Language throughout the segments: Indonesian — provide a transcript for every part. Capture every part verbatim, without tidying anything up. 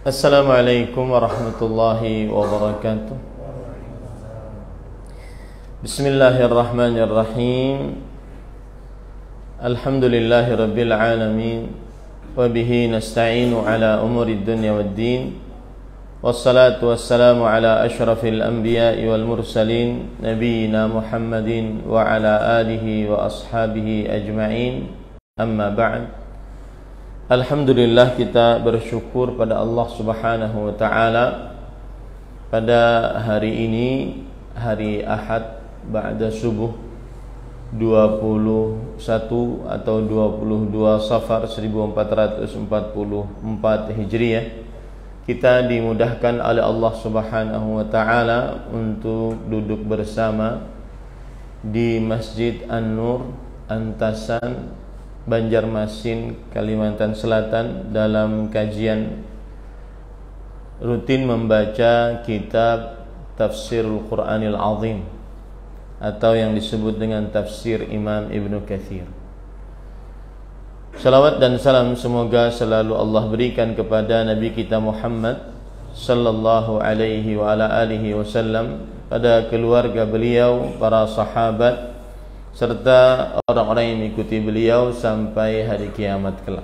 Assalamualaikum warahmatullahi wabarakatuh. Bismillahirrahmanirrahim. Alhamdulillahi rabbil alamin. Wabihi nasta'inu ala umuri dunya waddin. Wassalatu wassalamu ala ashrafil anbiya'i wal mursalin, Nabiina Muhammadin wa ala alihi wa ashabihi ajma'in. Amma ba'd. Alhamdulillah, kita bersyukur pada Allah Subhanahu wa ta'ala pada hari ini, hari Ahad ba'da subuh dua puluh satu atau dua puluh dua Safar seribu empat ratus empat puluh empat Hijriah. Kita dimudahkan oleh Allah Subhanahu wa ta'ala untuk duduk bersama di Masjid An-Nur, Antasan, Banjarmasin, Kalimantan Selatan, dalam kajian rutin membaca kitab Tafsirul Quranil Azim atau yang disebut dengan Tafsir Imam Ibnu Katsir. Salawat dan salam semoga selalu Allah berikan kepada Nabi kita Muhammad sallallahu alaihi wa ala alihi wasallam, pada keluarga beliau, para sahabat, serta orang-orang yang mengikuti beliau sampai hari kiamat kelak.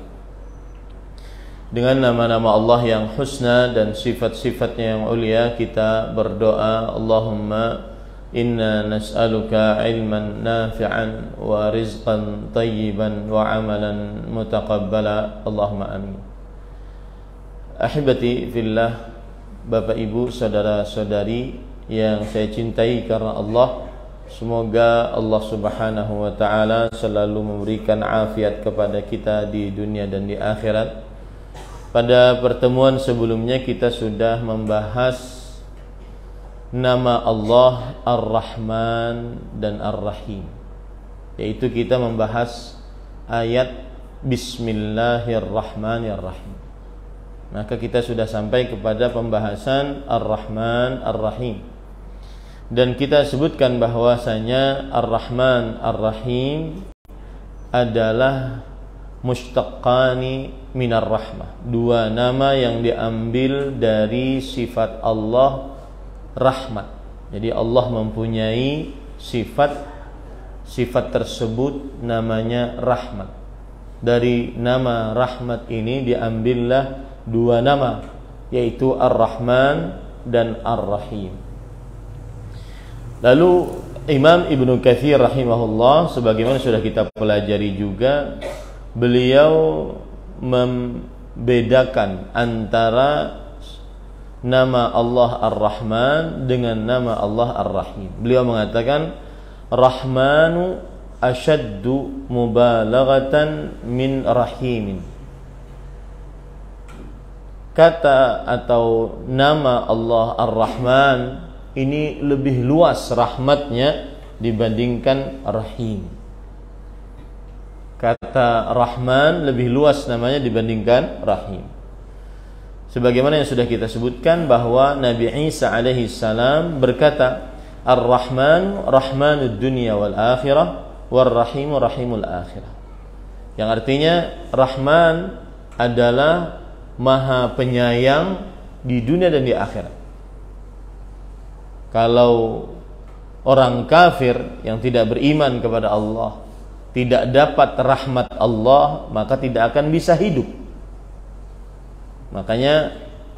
Dengan nama-nama Allah yang husna dan sifat-sifatnya yang ulia, kita berdoa, Allahumma inna nas'aluka ilman nafi'an wa rizqan tayyiban wa amalan mutaqabbala, Allahumma amin. Ahibati fillah, Bapak Ibu, saudara-saudari yang saya cintai karena Allah, semoga Allah Subhanahu wa ta'ala selalu memberikan afiat kepada kita di dunia dan di akhirat. Pada pertemuan sebelumnya kita sudah membahas nama Allah Ar-Rahman dan Ar-Rahim, yaitu kita membahas ayat Bismillahirrahmanirrahim. Maka kita sudah sampai kepada pembahasan Ar-Rahman Ar-Rahim, dan kita sebutkan bahwasanya Ar-Rahman Ar-Rahim adalah mustaqqani minar rahmah, dua nama yang diambil dari sifat Allah rahmat. Jadi Allah mempunyai sifat, sifat tersebut namanya rahmat. Dari nama rahmat ini diambillah dua nama, yaitu Ar-Rahman dan Ar-Rahim. Lalu Imam Ibnu Katsir rahimahullah, sebagaimana sudah kita pelajari juga, beliau membedakan antara nama Allah Ar-Rahman dengan nama Allah Ar-Rahim. Beliau mengatakan Rahmanu ashaddu mubalaghatan min rahimin. Kata atau nama Allah Ar-Rahman ini lebih luas rahmatnya dibandingkan Rahim. Kata Rahman lebih luas namanya dibandingkan Rahim. Sebagaimana yang sudah kita sebutkan bahwa Nabi Isa alaihi salam berkata, Ar-Rahman rahmanud dunya wal akhirah, war-Rahimu rahimul akhirah. Yang artinya Rahman adalah Maha Penyayang di dunia dan di akhirat. Kalau orang kafir yang tidak beriman kepada Allah tidak dapat rahmat Allah, maka tidak akan bisa hidup. Makanya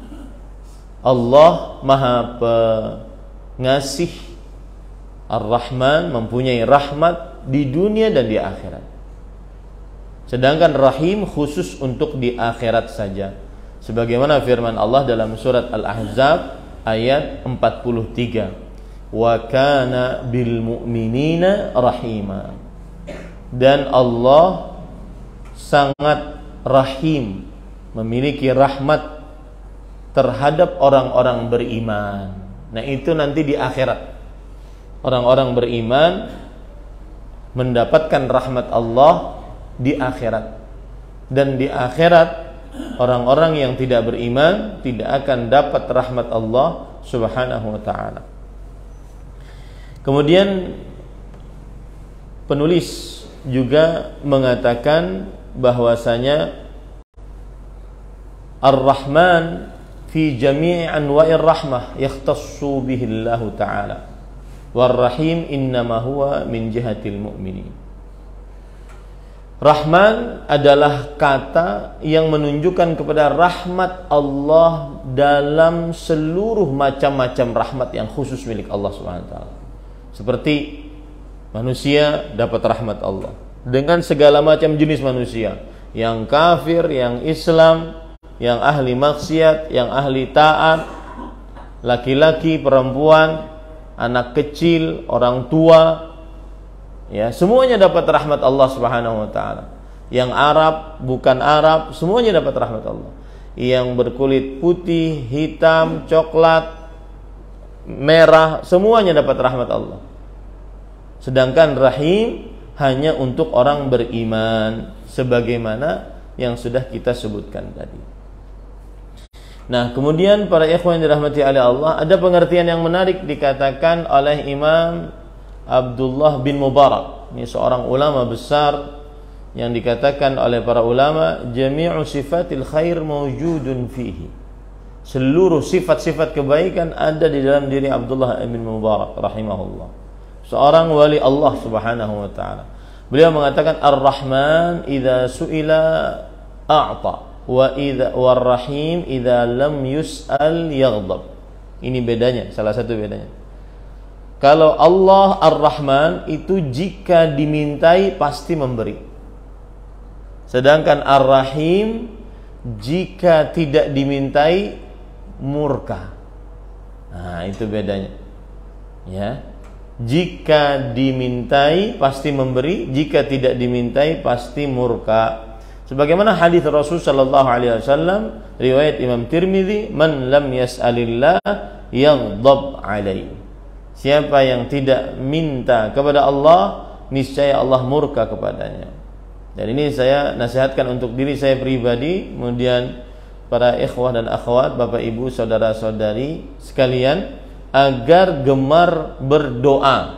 Allah Maha Pengasih, Ar-Rahman, mempunyai rahmat di dunia dan di akhirat. Sedangkan Rahim khusus untuk di akhirat saja. Sebagaimana firman Allah dalam surat Al-Ahzab ayat empat puluh tiga, wa kana bil mu'minina rahima, dan Allah sangat rahim, memiliki rahmat terhadap orang-orang beriman. Nah, itu nanti di akhirat orang-orang beriman mendapatkan rahmat Allah di akhirat, dan di akhirat orang-orang yang tidak beriman tidak akan dapat rahmat Allah Subhanahu wa ta'ala. Kemudian penulis juga mengatakan bahwasanya Ar-Rahman fi jami'i anwa'ir rahmah yakhtassu bihi Allah Ta'ala. War-Rahim innama huwa min jihatil mu'minin. Rahman adalah kata yang menunjukkan kepada rahmat Allah dalam seluruh macam-macam rahmat yang khusus milik Allah Subhanahu wa taala. Seperti manusia dapat rahmat Allah dengan segala macam jenis manusia, yang kafir, yang Islam, yang ahli maksiat, yang ahli taat, laki-laki, perempuan, anak kecil, orang tua, ya, semuanya dapat rahmat Allah Subhanahu wa taala. Yang Arab, bukan Arab, semuanya dapat rahmat Allah. Yang berkulit putih, hitam, coklat, merah, semuanya dapat rahmat Allah. Sedangkan Rahim hanya untuk orang beriman, sebagaimana yang sudah kita sebutkan tadi. Nah, kemudian para ikhwan yang dirahmati oleh Allah, ada pengertian yang menarik dikatakan oleh Imam Abdullah bin Mubarak. Ini seorang ulama besar yang dikatakan oleh para ulama, jami'u sifatil khair mawjudun fihi. Seluruh sifat-sifat kebaikan ada di dalam diri Abdullah bin Mubarak rahimahullah. Seorang wali Allah Subhanahu wa taala. Beliau mengatakan Ar-Rahman idza su'ila a'ta wa idza war-Rahim idza lam yus'al yaghdab. Ini bedanya, salah satu bedanya. Kalau Allah Ar-Rahman itu jika dimintai pasti memberi. Sedangkan Ar-Rahim jika tidak dimintai murka. Nah, itu bedanya. Ya. Jika dimintai pasti memberi, jika tidak dimintai pasti murka. Sebagaimana hadis Rasul sallallahu alaihi wasallam riwayat Imam Tirmidzi, man lam yas'alillah yaghdab alaihi. Siapa yang tidak minta kepada Allah, niscaya Allah murka kepadanya. Dan ini saya nasihatkan untuk diri saya pribadi, kemudian para ikhwah dan akhwat, bapak ibu, saudara-saudari sekalian, agar gemar berdoa.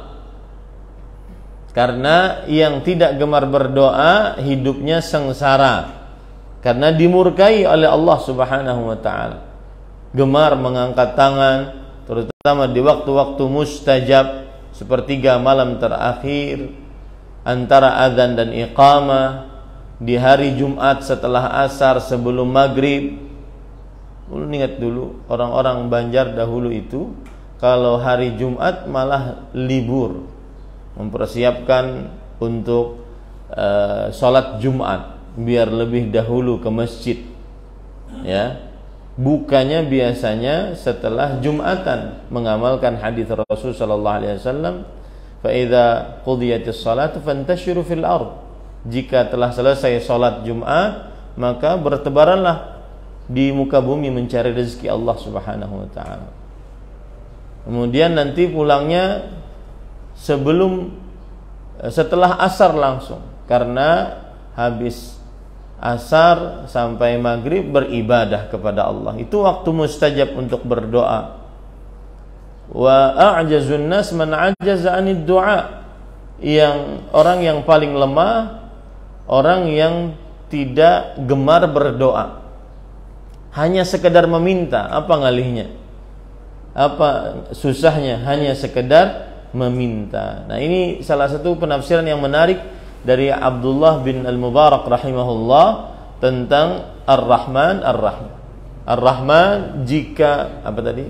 Karena yang tidak gemar berdoa hidupnya sengsara, karena dimurkai oleh Allah Subhanahu wa taala. Gemar mengangkat tangan, terutama di waktu-waktu mustajab, sepertiga malam terakhir antara azan dan iqamah, di hari Jumat setelah asar sebelum maghrib. Lu ingat dulu orang-orang Banjar dahulu itu kalau hari Jumat malah libur, mempersiapkan untuk uh, sholat Jumat biar lebih dahulu ke masjid. Ya, bukannya biasanya setelah Jumatan, mengamalkan hadis Rasul sallallahu alaihi wasallam, fa idza qudiyatis salatu fantashiru fil ard. Jika telah selesai sholat Jumat, maka bertebaranlah di muka bumi mencari rezeki Allah Subhanahu wa taala. Kemudian nanti pulangnya sebelum setelah asar langsung, karena habis asar sampai maghrib beribadah kepada Allah. Itu waktu mustajab untuk berdoa. Wa a'jazun nas man 'ajaza 'anid du'a. Yang orang yang paling lemah, orang yang tidak gemar berdoa, hanya sekedar meminta. Apa ngalihnya? Apa susahnya? Hanya sekedar meminta. Nah, ini salah satu penafsiran yang menarik dari Abdullah bin Al-Mubarak rahimahullah tentang Ar-Rahman Ar-Rahim. Ar-Rahman jika apa tadi?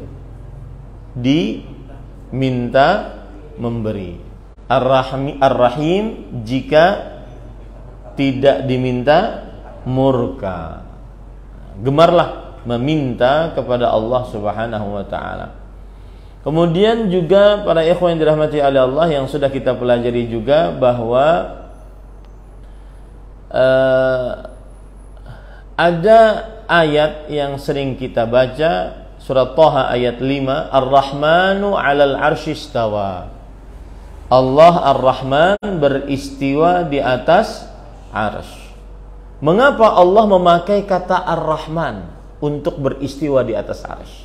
Diminta memberi. Ar-Rahim Ar-Rahim jika tidak diminta murka. Gemarlah meminta kepada Allah Subhanahu wa taala. Kemudian juga para ikhwan yang dirahmati oleh Allah, yang sudah kita pelajari juga bahwa uh, ada ayat yang sering kita baca, surat Thaha ayat lima, Ar-Rahmanu 'alal 'arsy istawa. Allah Ar-Rahman beristiwa di atas arsy. Mengapa Allah memakai kata Ar-Rahman untuk beristiwa di atas arsy?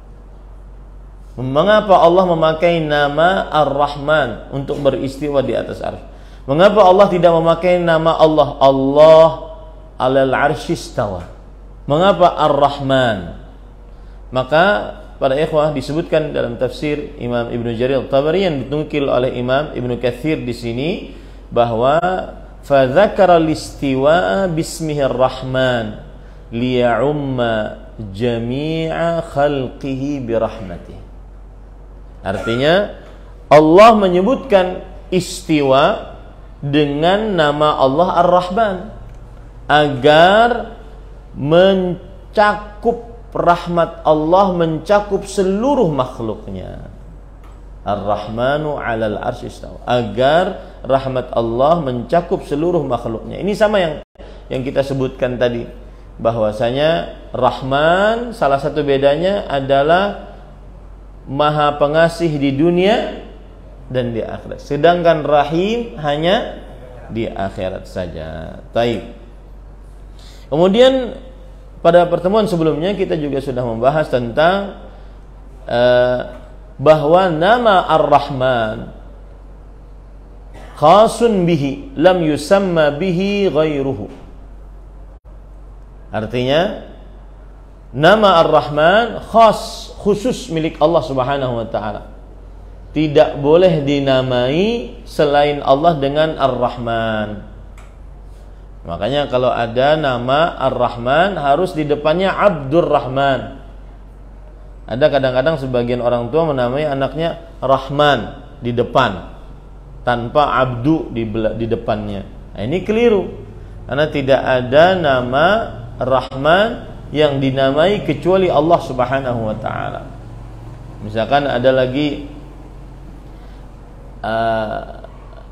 Mengapa Allah memakai nama Ar-Rahman untuk beristiwa di atas arsy? Mengapa Allah tidak memakai nama Allah Allah 'alal 'arsy istawa? Mengapa Ar-Rahman? Maka para ikhwah disebutkan dalam tafsir Imam Ibnu Jarir Tabari yang ditunukil oleh Imam Ibnu Katsir di sini bahwa fa dzakara al-istiwa'a bismihir rahman liya'umma jami'a khalqihi birahmatihi. Artinya Allah menyebutkan istiwa dengan nama Allah Ar-Rahman agar mencakup rahmat Allah, mencakup seluruh makhluknya. Ar-Rahmanu 'alal arsy istawa, agar rahmat Allah mencakup seluruh makhluknya. Ini sama yang yang kita sebutkan tadi, bahwasanya Rahman salah satu bedanya adalah Maha Pengasih di dunia dan di akhirat. Sedangkan Rahim hanya di akhirat saja. Taib. Kemudian pada pertemuan sebelumnya kita juga sudah membahas tentang uh, bahwa nama Ar-Rahman khasun bihi lam yusamma bihi ghairuhu. Artinya nama Ar-Rahman khas, khusus milik Allah Subhanahu wa taala. Tidak boleh dinamai selain Allah dengan Ar-Rahman. Makanya kalau ada nama Ar-Rahman harus di depannya Abdurrahman. Ada kadang-kadang sebagian orang tua menamai anaknya Rahman di depan tanpa Abdu di, di depannya. Nah, ini keliru. Karena tidak ada nama Rahman yang dinamai kecuali Allah Subhanahu wa taala. Misalkan ada lagi uh,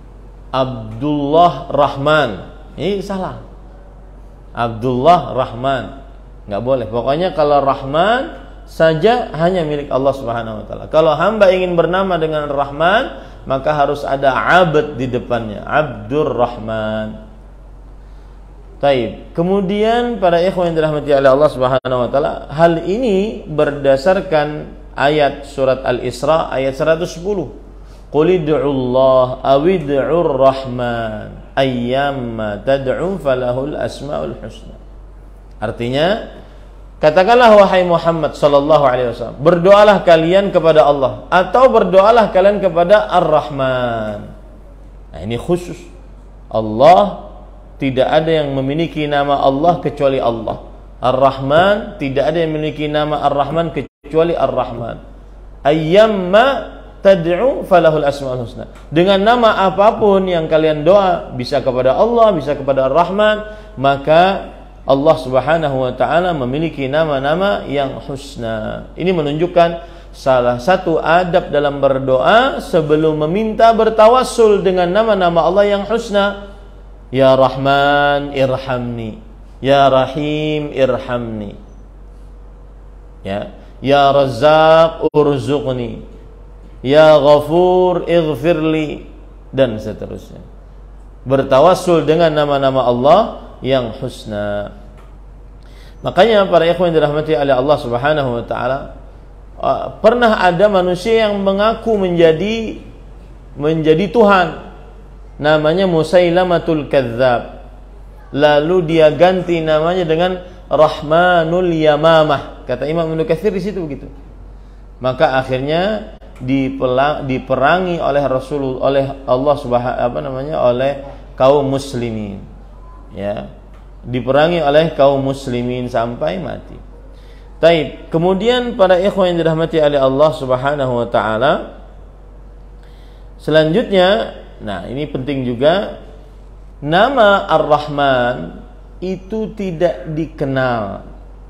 Abdullah Rahman. Ini salah. Abdullah Rahman, nggak boleh. Pokoknya kalau Rahman saja hanya milik Allah Subhanahu wa taala. Kalau hamba ingin bernama dengan Rahman, maka harus ada abd di depannya, Abdurrahman. Taib. Kemudian para ikhwan yang dirahmati oleh Allah Subhanahu wa taala, hal ini berdasarkan ayat surat Al-Isra ayat seratus sepuluh. Qul id'ullaha awid'ur rahman ayyamma tad'u falahul asmaul husna. Artinya, katakanlah wahai Muhammad sallallahu alaihi wasallam, berdoalah kalian kepada Allah atau berdoalah kalian kepada Ar-Rahman. Nah, ini khusus. Allah tidak ada yang memiliki nama Allah kecuali Allah. Ar-Rahman tidak ada yang memiliki nama Ar-Rahman kecuali Ar-Rahman. Ayyamma tad'u falahul asmaul husna. Dengan nama apapun yang kalian doa, bisa kepada Allah, bisa kepada Ar-Rahman, maka Allah Subhanahu wa taala memiliki nama-nama yang husna. Ini menunjukkan salah satu adab dalam berdoa sebelum meminta bertawassul dengan nama-nama Allah yang husna. Ya Rahman irhamni, ya Rahim irhamni. Ya, ya Razzaq urzuqni, ya Ghafur ighfirli, dan seterusnya. Bertawassul dengan nama-nama Allah yang husna. Makanya para ikhwan dirahmati oleh Allah Subhanahu wa taala, pernah ada manusia yang mengaku menjadi menjadi Tuhan, namanya Musailamatul Kadzdzab. Lalu dia ganti namanya dengan Rahmanul Yamamah. Kata Imam Ibnu Katsir di situ begitu. Maka akhirnya diperangi oleh Rasul, oleh Allah Subhanahu apa namanya oleh kaum muslimin. Ya, diperangi oleh kaum muslimin sampai mati. Taib. Kemudian para ikhwan yang dirahmati oleh Allah Subhanahu wa taala, selanjutnya, nah ini penting juga, nama Ar-Rahman itu tidak dikenal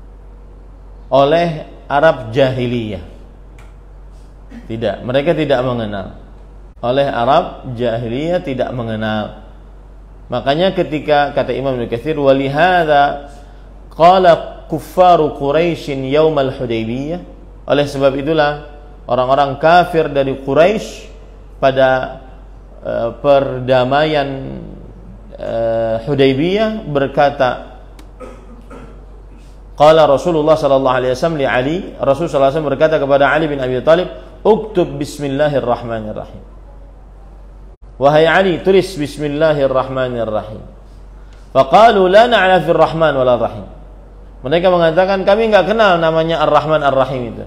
oleh Arab jahiliyah. Tidak, mereka tidak mengenal. Oleh Arab jahiliyah tidak mengenal. Makanya ketika kata Imam Ibnu Katsir, walihada qala kuffaru Quraisyin yaumal Hudaybiyah, oleh sebab itulah orang-orang kafir dari Quraisy pada uh, perdamaian uh, Hudaybiyah berkata, qala Rasulullah sallallahu alaihi wasallam li Ali, Rasul sallallahu alaihi wasallam berkata kepada Ali bin Abi Thalib, uktub bismillahirrahmanirrahim. Wahai Ali, tulis bismillahirrahmanirrahim. Faqalu la na'rifur rahman wala rahim. Mereka mengatakan kami nggak kenal namanya Ar-Rahman Ar-Rahim itu.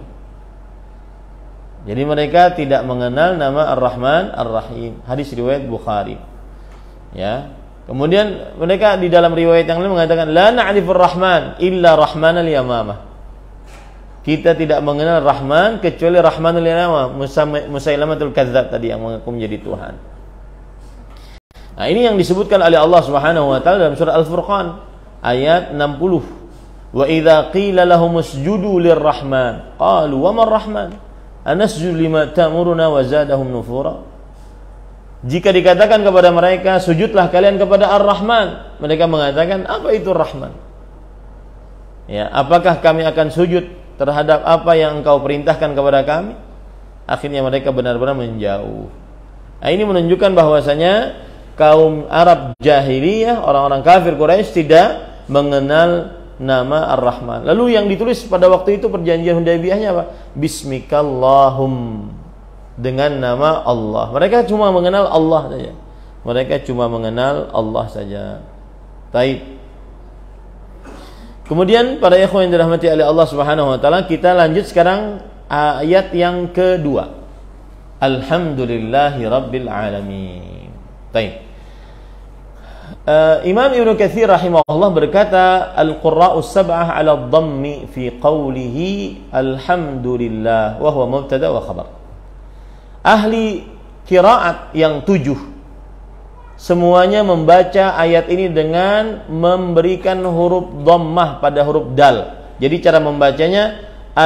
Jadi mereka tidak mengenal nama Ar-Rahman Ar-Rahim. Hadis riwayat Bukhari. Ya. Kemudian mereka di dalam riwayat yang lain mengatakan la na'rifur Rahman illa Rahmanal Yamamah. Kita tidak mengenal Rahman kecuali Rahmanul Yamamah, Musailamatul Kadzdzab tadi yang mengaku menjadi Tuhan. Nah, ini yang disebutkan oleh Allah Subhanahu wa taala dalam surah Al-Furqan ayat enam puluh. Wa idza qila lahum usjudu lirrahman qalu wa man rahman anasjudu lima ta'muruna wa zadahum nufura. Jika dikatakan kepada mereka sujudlah kalian kepada Ar-Rahman, mereka mengatakan apa itu Rahman? Ya, apakah kami akan sujud terhadap apa yang engkau perintahkan kepada kami? Akhirnya mereka benar-benar menjauh. Nah, ini menunjukkan bahwasanya kaum Arab jahiliyah, orang-orang kafir Quraisy tidak mengenal nama Ar-Rahman. Lalu yang ditulis pada waktu itu perjanjian Hudaybiyahnya apa? Bismikallahum, dengan nama Allah. Mereka cuma mengenal Allah saja. Mereka cuma mengenal Allah saja. Baik. Kemudian para ikhwan yang dirahmati oleh Allah Subhanahu wa taala, kita lanjut sekarang ayat yang kedua. Alhamdulillahi rabbil alamin. Baik. Uh, Imam Ibnu Katsir rahimahullah berkata, al-qurra'us sab'ah 'ala ad-dhammi fi qawlihi alhamdulillah wa huwa mubtada wa khabar. Ahli qiraat yang tujuh semuanya membaca ayat ini dengan memberikan huruf dhammah pada huruf dal. Jadi cara membacanya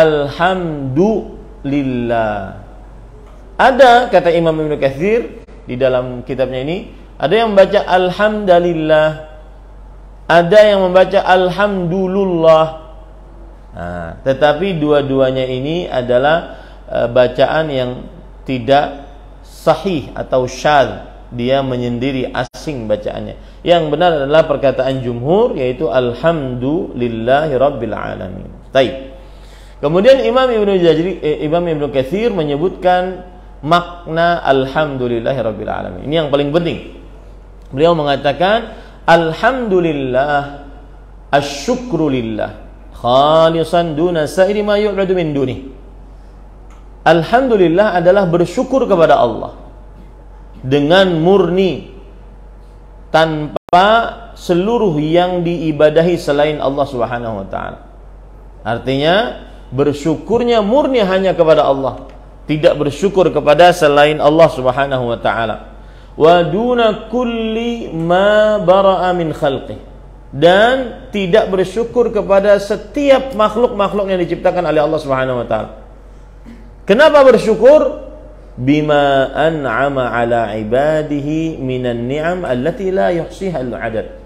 alhamdulillah. Ada kata Imam Ibnu Katsir di dalam kitabnya ini, ada yang membaca alhamdulillah, ada yang membaca alhamdulillah. Nah, tetapi dua-duanya ini adalah uh, bacaan yang tidak sahih atau syadz. Dia menyendiri, asing bacaannya. Yang benar adalah perkataan jumhur, yaitu alhamdulillahi rabbil alamin. Baik. Kemudian Imam Ibnu Jazari, eh, Imam Ibnu Katsir menyebutkan makna alhamdulillahi rabbil alamin. Ini yang paling penting. Beliau mengatakan alhamdulillah asyukru lillah khalisan duna sa'iri ma yu'badu min dunih. Alhamdulillah adalah bersyukur kepada Allah dengan murni, tanpa seluruh yang diibadahi selain Allah Subhanahu wa taala. Artinya bersyukurnya murni hanya kepada Allah, tidak bersyukur kepada selain Allah Subhanahu wa taala. Wa duna kulli ma bara'a min khalqih, dan tidak bersyukur kepada setiap makhluk-makhluk yang diciptakan oleh Allah Subhanahu wa taala. Kenapa bersyukur? Bima an'ama ala ibadihi minan ni'am allati la yuhsiha al-adad.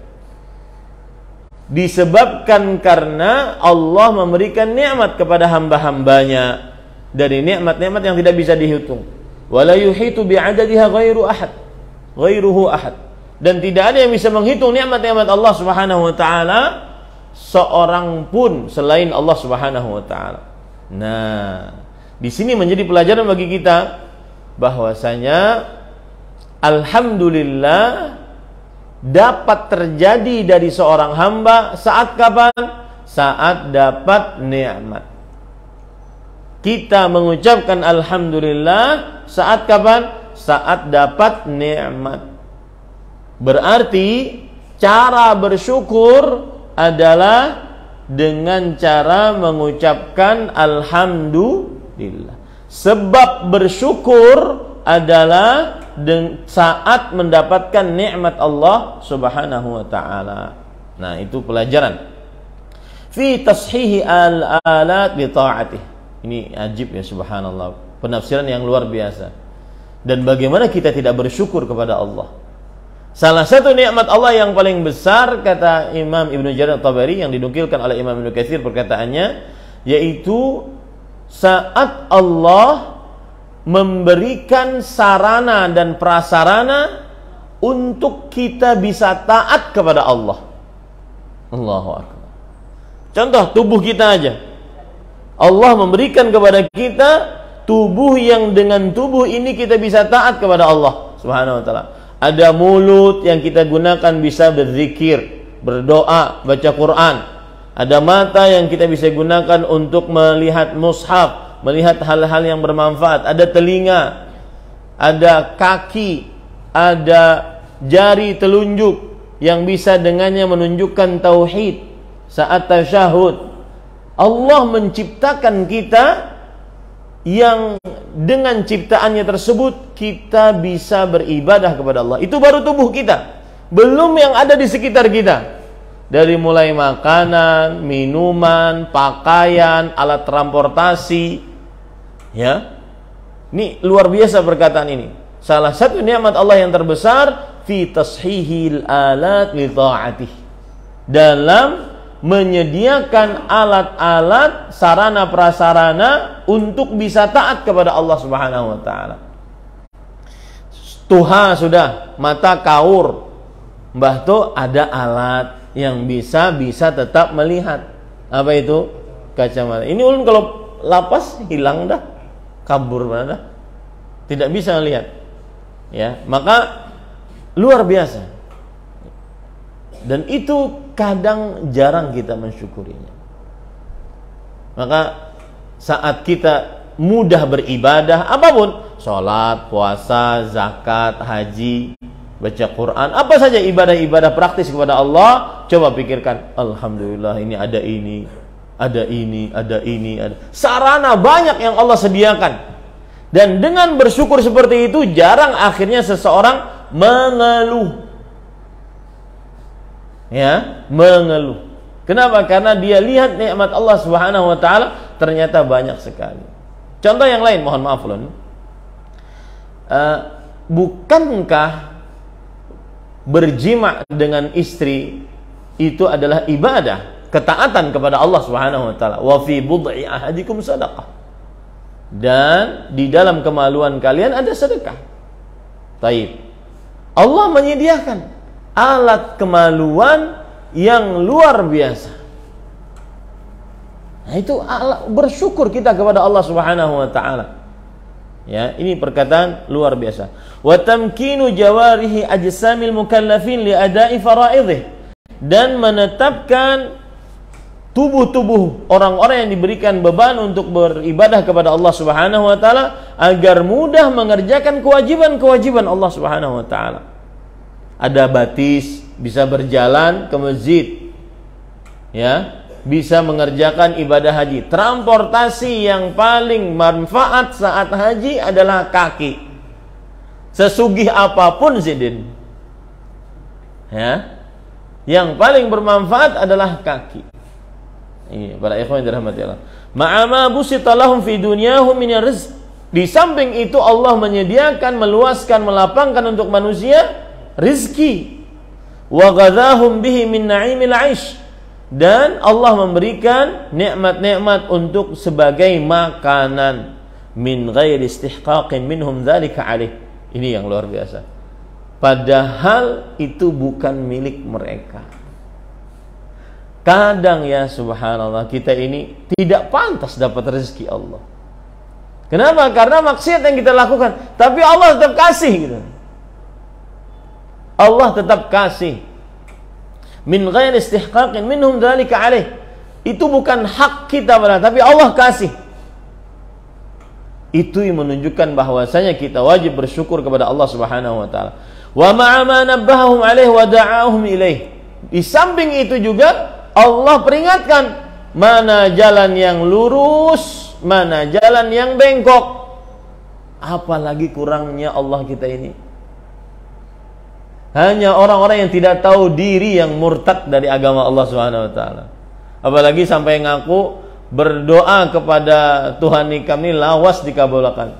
Disebabkan karena Allah memberikan nikmat kepada hamba-hambanya dari nikmat-nikmat yang tidak bisa dihitung. Wala yuhitu bi'adadiha ghairu ahad, ghairuhu ahad. Dan tidak ada yang bisa menghitung nikmat-nikmat Allah Subhanahu wa taala seorang pun selain Allah Subhanahu wa taala. Nah, di sini menjadi pelajaran bagi kita bahwasanya alhamdulillah dapat terjadi dari seorang hamba saat kapan? Saat dapat nikmat. Kita mengucapkan alhamdulillah saat kapan? Saat dapat nikmat. Berarti cara bersyukur adalah dengan cara mengucapkan alhamdulillah. Sebab bersyukur adalah saat mendapatkan nikmat Allah Subhanahu wa taala. Nah, itu pelajaran. Fi tashihi al-alat bi ta'atih. Ini ajib ya, subhanallah. Penafsiran yang luar biasa. Dan bagaimana kita tidak bersyukur kepada Allah? Salah satu nikmat Allah yang paling besar, kata Imam Ibnu Jarir At-Tabari, yang dinukilkan oleh Imam Ibnu Katsir perkataannya, yaitu saat Allah memberikan sarana dan prasarana untuk kita bisa taat kepada Allah. Allahu akbar. Contoh tubuh kita aja. Allah memberikan kepada kita tubuh yang dengan tubuh ini kita bisa taat kepada Allah Subhanahu wa taala. Ada mulut yang kita gunakan bisa berzikir, berdoa, baca Quran. Ada mata yang kita bisa gunakan untuk melihat mushaf, melihat hal-hal yang bermanfaat. Ada telinga, ada kaki, ada jari telunjuk yang bisa dengannya menunjukkan tauhid saat tasyahud. Allah menciptakan kita yang dengan ciptaannya tersebut kita bisa beribadah kepada Allah. Itu baru tubuh kita, belum yang ada di sekitar kita. Dari mulai makanan, minuman, pakaian, alat transportasi. Ya. Ini luar biasa perkataan ini. Salah satu nikmat Allah yang terbesar fi tashihil alat li ta'atih. Dalam menyediakan alat-alat sarana prasarana untuk bisa taat kepada Allah Subhanahu wa taala. Tuha sudah, mata kaur. Mbah tuh ada alat yang bisa bisa tetap melihat. Apa itu? Kacamata. Ini ulun kalau lapas hilang dah, kabur mana dah. Tidak bisa melihat. Ya, maka luar biasa. Dan itu kadang jarang kita mensyukurinya. Maka saat kita mudah beribadah apapun, sholat, puasa, zakat, haji, baca Quran, apa saja ibadah-ibadah praktis kepada Allah, coba pikirkan, alhamdulillah ini ada ini, ada ini, ada ini, ada sarana banyak yang Allah sediakan. Dan dengan bersyukur seperti itu, jarang akhirnya seseorang mengeluh. Ya, mengeluh. Kenapa? Karena dia lihat nikmat Allah Subhanahu wa taala ternyata banyak sekali. Contoh yang lain, mohon maaf Lon. Uh, bukankah berjima dengan istri itu adalah ibadah, ketaatan kepada Allah Subhanahu wa taala? Wa fi bud'i ahadikum sadaqah. Dan di dalam kemaluan kalian ada sedekah. Taib. Allah menyediakan alat kemaluan yang luar biasa. Nah, itu bersyukur kita kepada Allah Subhanahu wa taala. Ya, ini perkataan luar biasa. Wa tamkinu jawarihi ajsamil mukallafin li ada'i fara'idih. Dan menetapkan tubuh-tubuh orang-orang yang diberikan beban untuk beribadah kepada Allah Subhanahu wa taala agar mudah mengerjakan kewajiban-kewajiban Allah Subhanahu wa taala. Ada batis, bisa berjalan ke masjid, ya, bisa mengerjakan ibadah haji. Transportasi yang paling manfaat saat haji adalah kaki. Sesugih apapun sidin, ya, yang paling bermanfaat adalah kaki. Ini para ikhwan yang dirahmati Allah. Ma'ama busita lahum fi dunyahum min rizq. Di samping itu Allah menyediakan, meluaskan, melapangkan untuk manusia rizki, wa ghadahum bihi min na'imil 'aish, dan Allah memberikan nikmat-nikmat untuk sebagai makanan min ghairi istihqaqin minhum dzalika 'alaih. Ini yang luar biasa. Padahal itu bukan milik mereka. Kadang ya subhanallah kita ini tidak pantas dapat rezeki Allah. Kenapa? Karena maksiat yang kita lakukan, tapi Allah tetap kasih gitu. Allah tetap kasih. Min ghairi istihqaqin minhum dzalika 'alaih. Itu bukan hak kita pada, tapi Allah kasih. Itu yang menunjukkan bahwasanya kita wajib bersyukur kepada Allah Subhanahu wa taala. Wa ma'a ma nabbahum 'alaihi wa da'ahum ilaih. Di samping itu juga Allah peringatkan mana jalan yang lurus, mana jalan yang bengkok. Apalagi kurangnya Allah kita ini. Hanya orang-orang yang tidak tahu diri yang murtad dari agama Allah Subhanahu wa taala. Apalagi sampai ngaku berdoa kepada Tuhan kami lawas dikabulkan.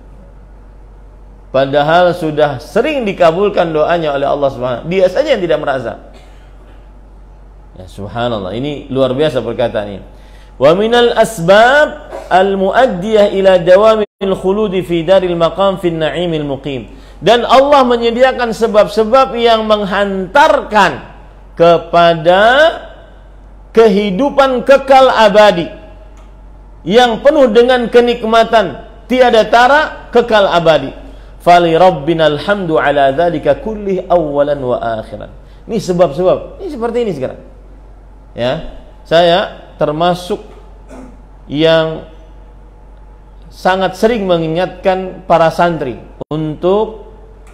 Padahal sudah sering dikabulkan doanya oleh Allah Subhanahu wa taala. Dia saja yang tidak merasa. Ya subhanallah, ini luar biasa perkataan ini. Wa minal asbab al-muaddiyah ila dawamil khuludi fi daril maqam fi an-na'imil muqim. Dan Allah menyediakan sebab-sebab yang menghantarkan kepada kehidupan kekal abadi yang penuh dengan kenikmatan tiada tara, kekal abadi. Fali rabbinal hamdu ala dzalika kullih awwalan wa akhiran. Ini sebab-sebab. Ini seperti ini sekarang. Ya. saya termasuk yang sangat sering mengingatkan para santri untuk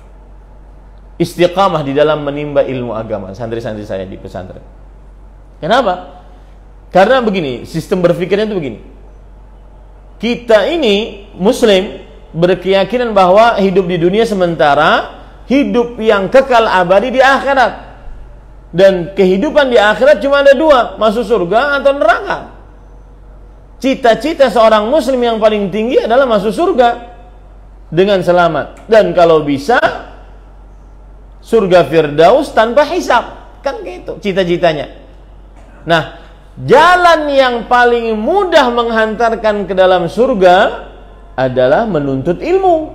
istiqamah di dalam menimba ilmu agama, santri-santri saya di pesantren. Kenapa? Karena begini, sistem berpikirnya itu begini. Kita ini muslim berkeyakinan bahwa hidup di dunia sementara, hidup yang kekal abadi di akhirat. Dan kehidupan di akhirat cuma ada dua, masuk surga atau neraka. Cita-cita seorang muslim yang paling tinggi adalah masuk surga dengan selamat. Dan kalau bisa surga Firdaus tanpa hisab. Kan gitu cita-citanya. Nah, jalan yang paling mudah menghantarkan ke dalam surga adalah menuntut ilmu.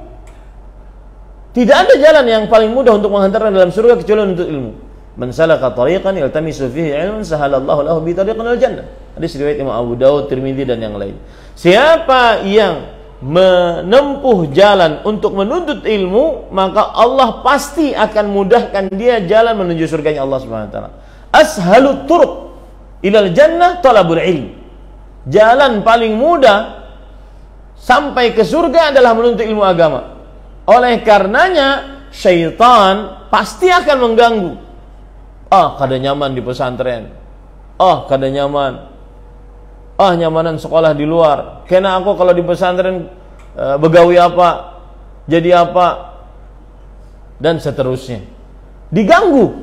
Tidak ada jalan yang paling mudah untuk menghantarkan dalam surga kecuali menuntut ilmu. Man salaka tariqan yaltamisu fihi ilman sahalallahu lahu bi tariqan al jannah. Hadis riwayat Imam Abu Daud, Tirmidzi dan yang lain. Siapa yang menempuh jalan untuk menuntut ilmu, maka Allah pasti akan mudahkan dia jalan menuju surganya Allah Subhanahu wa taala. Ashalut turuq ilal jannah talabul ilm. Jalan paling mudah sampai ke surga adalah menuntut ilmu agama. Oleh karenanya syaitan pasti akan mengganggu. Ah, kada nyaman di pesantren. Ah, kada nyaman. Ah, nyamanan sekolah di luar. Kena aku kalau di pesantren e, begawi apa, jadi apa, dan seterusnya. Diganggu.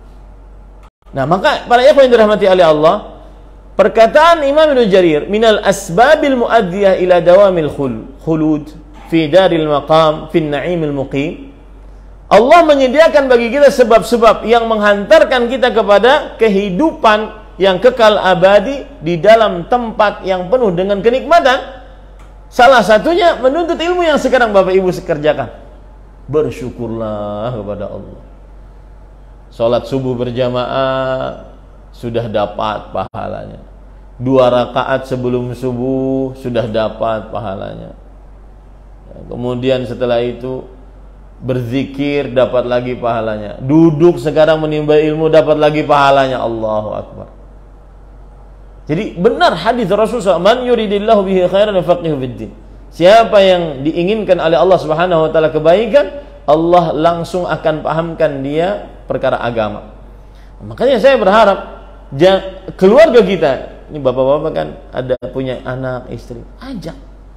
Nah, maka para ikhwan yang dirahmati oleh Allah, perkataan Imam Ibnu Jarir, minal asbabil muaddiyah ila dawamil khulud fi daril maqam fi na'imil muqim. Allah menyediakan bagi kita sebab-sebab yang menghantarkan kita kepada kehidupan yang kekal abadi di dalam tempat yang penuh dengan kenikmatan. Salah satunya menuntut ilmu yang sekarang Bapak Ibu kerjakan. Bersyukurlah kepada Allah. Salat subuh berjamaah sudah dapat pahalanya. Dua rakaat sebelum subuh sudah dapat pahalanya. Kemudian setelah itu berzikir dapat lagi pahalanya. Duduk sekarang menimba ilmu dapat lagi pahalanya. Allahu Akbar. Jadi benar hadis Rasulullah, man yuridillahu bihi khairan yafaqihu fiddin. Siapa yang diinginkan oleh Allah Subhanahu wa taala kebaikan, Allah langsung akan pahamkan dia perkara agama. Makanya saya berharap keluarga kita, ini bapak-bapak kan ada punya anak, istri, ajak.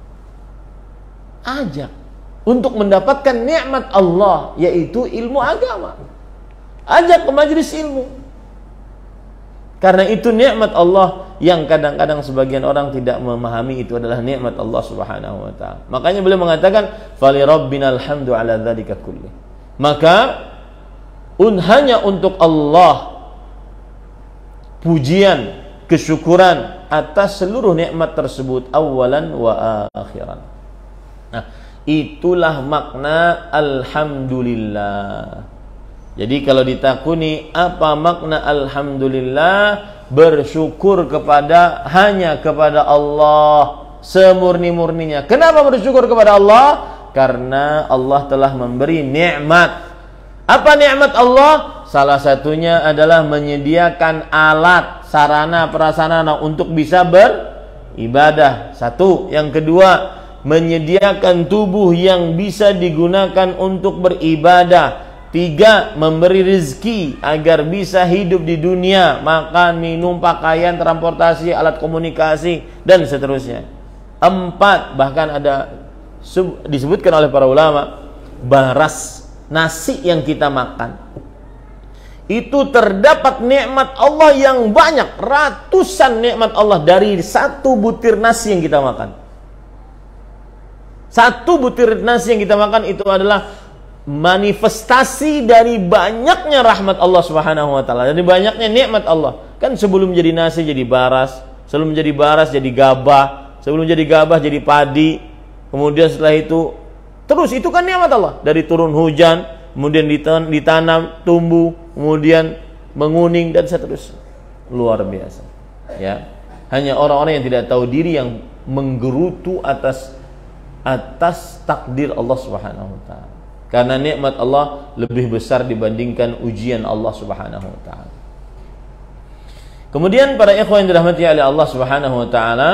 Ajak untuk mendapatkan nikmat Allah, yaitu ilmu agama. Ajak ke majelis ilmu. Karena itu nikmat Allah yang kadang-kadang sebagian orang tidak memahami itu adalah nikmat Allah Subhanahu wa taala. Makanya beliau mengatakan, "Fali rabbinal hamdu ala dzalika kulli." Maka un hanya untuk Allah pujian, kesyukuran atas seluruh nikmat tersebut awalan wa akhiran. Nah, itulah makna alhamdulillah. Jadi kalau ditakuni apa makna alhamdulillah, bersyukur kepada hanya kepada Allah semurni-murninya. Kenapa bersyukur kepada Allah? Karena Allah telah memberi nikmat. Apa nikmat Allah? Salah satunya adalah menyediakan alat, sarana, prasarana untuk bisa beribadah. Satu. Yang kedua, menyediakan tubuh yang bisa digunakan untuk beribadah. Tiga, memberi rezeki agar bisa hidup di dunia, makan, minum, pakaian, transportasi, alat komunikasi, dan seterusnya. Empat, bahkan ada disebutkan oleh para ulama, baras, nasi yang kita makan. Itu terdapat nikmat Allah yang banyak, ratusan nikmat Allah dari satu butir nasi yang kita makan. Satu butir nasi yang kita makan itu adalah manifestasi dari banyaknya rahmat Allah Subhanahu wa taala, dari banyaknya nikmat Allah. Kan sebelum jadi nasi jadi baras, sebelum jadi baras jadi gabah, sebelum jadi gabah jadi padi. Kemudian setelah itu terus itu kan nikmat Allah. Dari turun hujan, kemudian ditanam, tumbuh, kemudian menguning dan seterusnya. Luar biasa. Ya. Hanya orang-orang yang tidak tahu diri yang menggerutu atas atas takdir Allah Subhanahu wa taala. Karena nikmat Allah lebih besar dibandingkan ujian Allah Subhanahu wa taala. Kemudian para ikhwan yang dirahmati oleh Allah Subhanahu wa taala,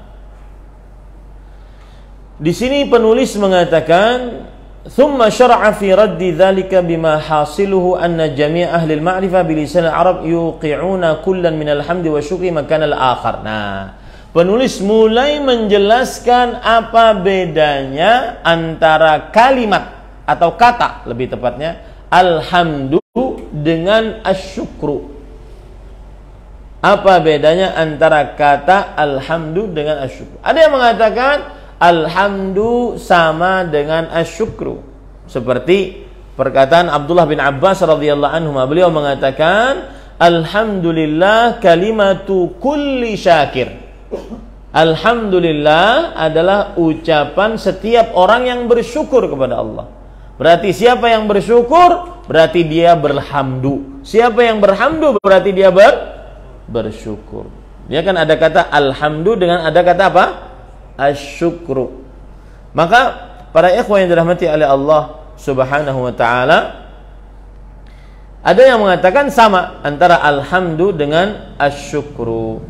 di sini penulis mengatakan thumma syara'a fi raddi dzalika bima hasiluhu anna jami' ahli al-ma'rifah bi lisan al-arab yuqi'una kullan min al-hamdi wa syukri makan al-akhar. Nah, penulis mulai menjelaskan apa bedanya antara kalimat atau kata lebih tepatnya alhamdu dengan asyukru. Apa bedanya antara kata alhamdu dengan asyukru? Ada yang mengatakan alhamdu sama dengan asyukru. Seperti perkataan Abdullah bin Abbas radhiyallahu anhu, beliau mengatakan alhamdulillah kalimatu kulli syakir. Alhamdulillah adalah ucapan setiap orang yang bersyukur kepada Allah. Berarti siapa yang bersyukur berarti dia berhamdu. Siapa yang berhamdu berarti dia ber bersyukur. Dia kan ada kata alhamdu dengan ada kata apa? Asyukru. Maka para ikhwan yang dirahmati oleh Allah Subhanahu wa taala, ada yang mengatakan sama antara alhamdu dengan asyukru.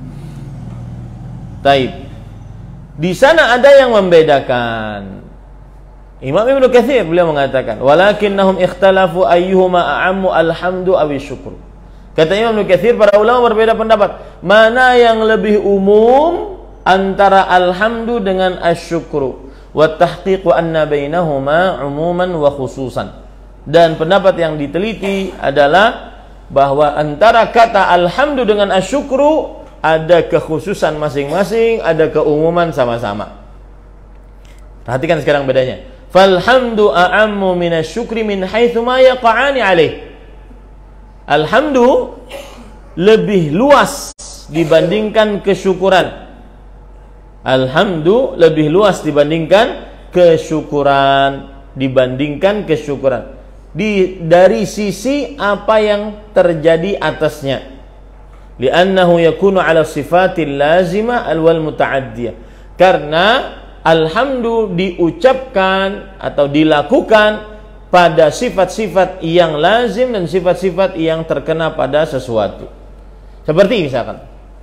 Taib. Di sana ada yang membedakan. Imam Ibnu Katsir beliau mengatakan, "Walakinnahum ikhtalafu ayyuhuma a'ammu alhamdu aw syukru." Kata Imam Ibnu Katsir, para ulama berbeda pendapat, mana yang lebih umum antara alhamdu dengan asyukru. Wa tahqiqu anna bainahuma umuman wa khususan. Dan pendapat yang diteliti adalah bahwa antara kata alhamdu dengan asyukru ada kekhususan masing-masing, ada keumuman sama-sama. Perhatikan sekarang bedanya. Falhamdu a'ammu minasyukri min haitsu ma yaqa'ani alaih. Alhamdu lebih luas dibandingkan kesyukuran. Alhamdu lebih luas dibandingkan kesyukuran, dibandingkan kesyukuran. Di dari sisi apa yang terjadi atasnya. Li'annahu yakunu 'ala sifatil lazimah wal muta'addiyah. Karena alhamdu diucapkan atau dilakukan pada sifat-sifat yang lazim dan sifat-sifat yang terkena pada sesuatu. Seperti misalkan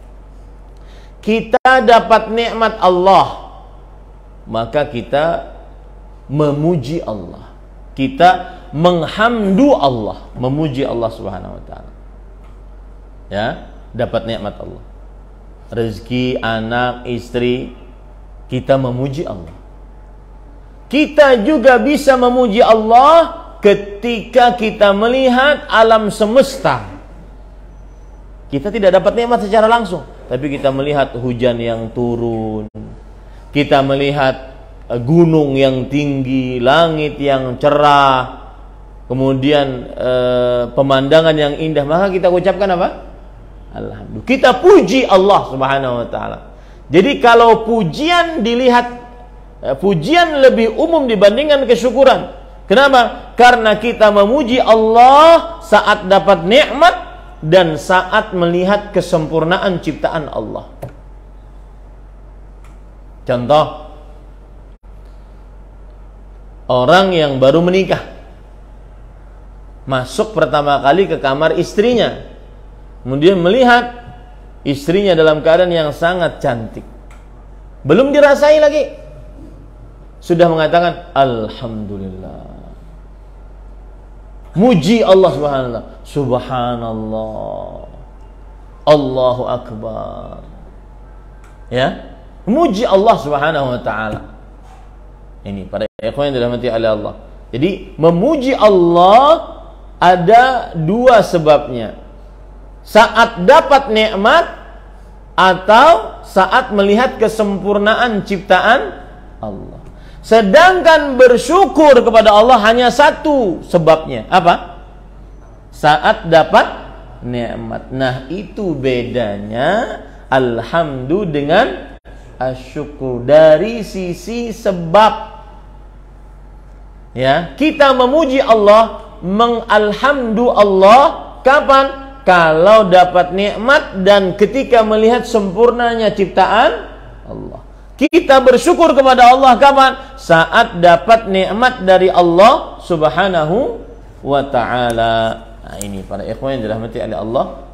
kita dapat nikmat Allah, maka kita memuji Allah. Kita menghamdu Allah, memuji Allah Subhanahu wa taala. Ya, dapat nikmat Allah. Rezeki, anak, istri, kita memuji Allah. Kita juga bisa memuji Allah ketika kita melihat alam semesta. Kita tidak dapat nikmat secara langsung, tapi kita melihat hujan yang turun, kita melihat gunung yang tinggi, langit yang cerah, kemudian eh, pemandangan yang indah, maka kita ucapkan apa? Alhamdulillah. Kita puji Allah Subhanahu wa taala. Jadi kalau pujian dilihat, pujian lebih umum dibandingkan kesyukuran. Kenapa? Karena kita memuji Allah saat dapat nikmat dan saat melihat kesempurnaan ciptaan Allah. Contoh, orang yang baru menikah masuk pertama kali ke kamar istrinya, kemudian melihat istrinya dalam keadaan yang sangat cantik, belum dirasai lagi, sudah mengatakan alhamdulillah, muji Allah subhanallah, subhanallah, Allahu akbar, ya, muji Allah subhanahu wa ta'ala. Ini para ikhwan yang dirahmati oleh Allah. Jadi memuji Allah ada dua sebabnya, saat dapat nikmat atau saat melihat kesempurnaan ciptaan Allah. Sedangkan bersyukur kepada Allah hanya satu sebabnya. Apa? Saat dapat nikmat. Nah, itu bedanya alhamdu dengan asyukur dari sisi sebab. Ya, kita memuji Allah, mengalhamdu Allah kapan? Kalau dapat nikmat dan ketika melihat sempurnanya ciptaan Allah. Kita bersyukur kepada Allah kapan? Saat dapat nikmat dari Allah Subhanahu wa ta'ala. Nah, ini para ikhwan yang dirahmati oleh Allah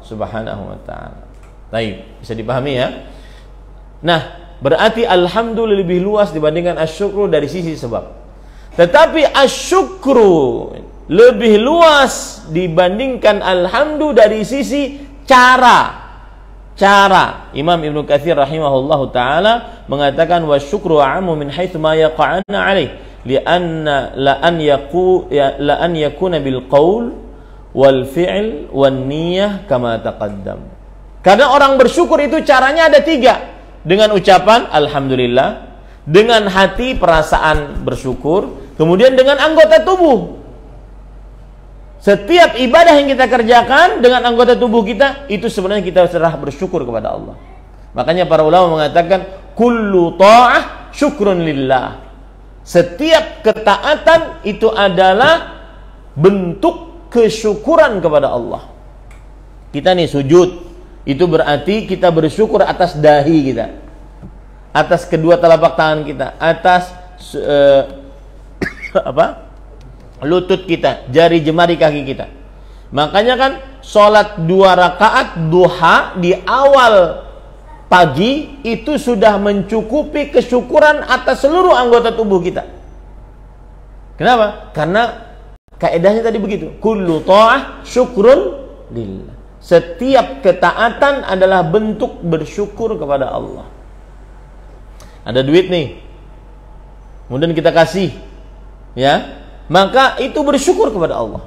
Subhanahu wa taala. Baik, bisa dipahami ya? Nah, berarti alhamdulillah lebih luas dibandingkan asyukru dari sisi sebab. Tetapi asyukru lebih luas dibandingkan alhamdu dari sisi cara. Cara. Imam Ibnu Katsir rahimahullahu taala mengatakan wasyukru a'ammu min haitsu ma yaqa'ana 'alaih li'anna la an yaqu ya, la an yakuna bil qaul wal fi'l wan niyyah kama taqaddam. Karena orang bersyukur itu caranya ada tiga. Dengan ucapan alhamdulillah, dengan hati perasaan bersyukur, kemudian dengan anggota tubuh. Setiap ibadah yang kita kerjakan dengan anggota tubuh kita, itu sebenarnya kita serah bersyukur kepada Allah. Makanya para ulama mengatakan kullu ta'ah syukrun lillah. Setiap ketaatan itu adalah bentuk kesyukuran kepada Allah. Kita nih sujud, itu berarti kita bersyukur atas dahi kita, atas kedua telapak tangan kita, atas uh, apa? lutut kita, jari jemari kaki kita. Makanya kan sholat dua rakaat duha di awal pagi itu sudah mencukupi kesyukuran atas seluruh anggota tubuh kita. Kenapa? Karena kaedahnya tadi begitu. Kullu ta'ah syukrun lillah. Setiap ketaatan adalah bentuk bersyukur kepada Allah. Ada duit nih, kemudian kita kasih, ya, maka itu bersyukur kepada Allah.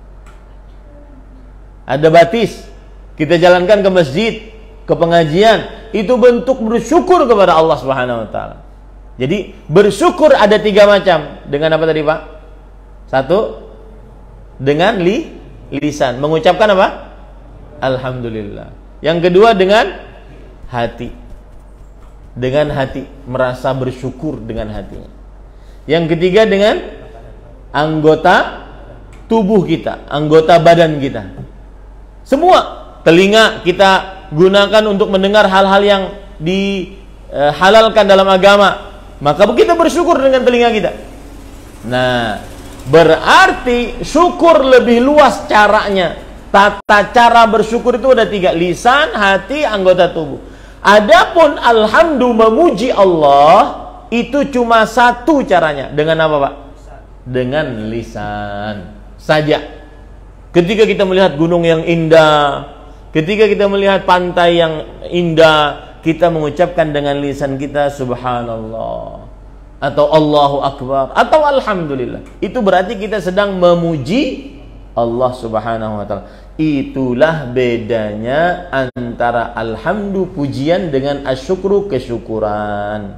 Ada batis, kita jalankan ke masjid, ke pengajian, itu bentuk bersyukur kepada Allah Subhanahu wa taala. Jadi bersyukur ada tiga macam. Dengan apa tadi, Pak? Satu, dengan li, lisan, mengucapkan apa? Alhamdulillah. Yang kedua dengan hati. Dengan hati, merasa bersyukur dengan hatinya. Yang ketiga dengan anggota tubuh kita, anggota badan kita. Semua, telinga kita gunakan untuk mendengar hal-hal yang dihalalkan dalam agama. Maka kita bersyukur dengan telinga kita. Nah, berarti syukur lebih luas caranya. Tata cara bersyukur itu ada tiga: lisan, hati, anggota tubuh. Adapun alhamdu memuji Allah itu cuma satu caranya. Dengan apa, Pak? Dengan lisan saja. Ketika kita melihat gunung yang indah, ketika kita melihat pantai yang indah, kita mengucapkan dengan lisan kita subhanallah atau Allahu akbar atau alhamdulillah. Itu berarti kita sedang memuji Allah Subhanahu wa taala. Itulah bedanya antara alhamdu pujian dengan asyukru kesyukuran.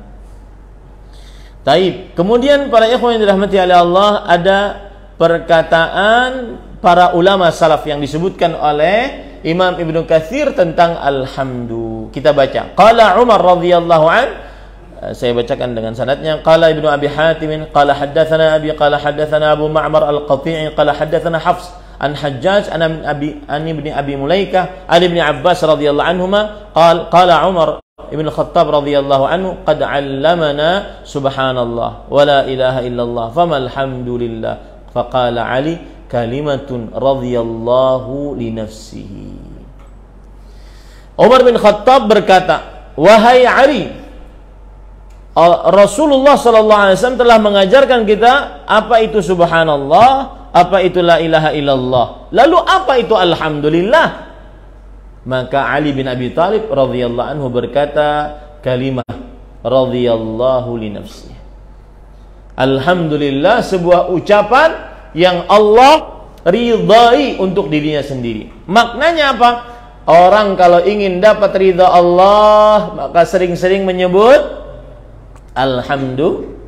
Taib. Kemudian para ikhwan yang dirahmati oleh Allah, ada perkataan para ulama salaf yang disebutkan oleh Imam Ibnu Katsir tentang alhamdu. Kita baca. Qala Umar radhiyallahu an, saya bacakan dengan sanadnya. Qala Ibnu Abi Hatim, qala haddatsana Abi, qala haddatsana Abu Ma'mar al-Qati'i, qala haddatsana Hafs an Hajjaj an Abi an Ibni Abi Mulaikah an Ibni Abbas radhiyallahu anhuma qala qala Umar Ibn Khattab radhiyallahu anhu qad 'allamana subhanallah wa la ilaha illallah famal hamdulillah faqala Ali kalimatun radhiyallahu li nafsihi. Umar bin Khattab berkata, wahai Ali, Rasulullah sallallahu alaihi wasallam telah mengajarkan kita apa itu subhanallah, apa itu la ilaha illallah. Lalu apa itu alhamdulillah? Maka Ali bin Abi Thalib radhiyallahu anhu berkata, kalimah radhiyallahu li nafsihi. Alhamdulillah sebuah ucapan yang Allah ridai untuk dirinya sendiri. Maknanya apa? Orang kalau ingin dapat ridha Allah, maka sering-sering menyebut alhamdulillah.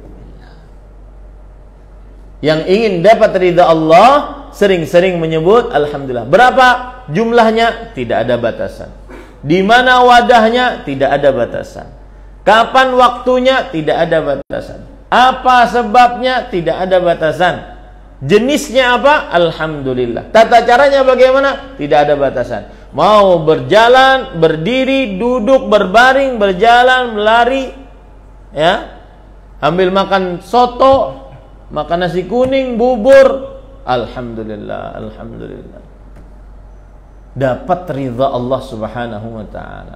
Yang ingin dapat ridha Allah, sering-sering menyebut alhamdulillah. Berapa jumlahnya? Tidak ada batasan. Di mana wadahnya? Tidak ada batasan. Kapan waktunya? Tidak ada batasan. Apa sebabnya? Tidak ada batasan. Jenisnya apa? Alhamdulillah. Tata caranya bagaimana? Tidak ada batasan. Mau berjalan, berdiri, duduk, berbaring, berjalan, melari, ya, ambil makan soto, makan nasi kuning, bubur, alhamdulillah, alhamdulillah. dapat ridha Allah Subhanahu wa taala.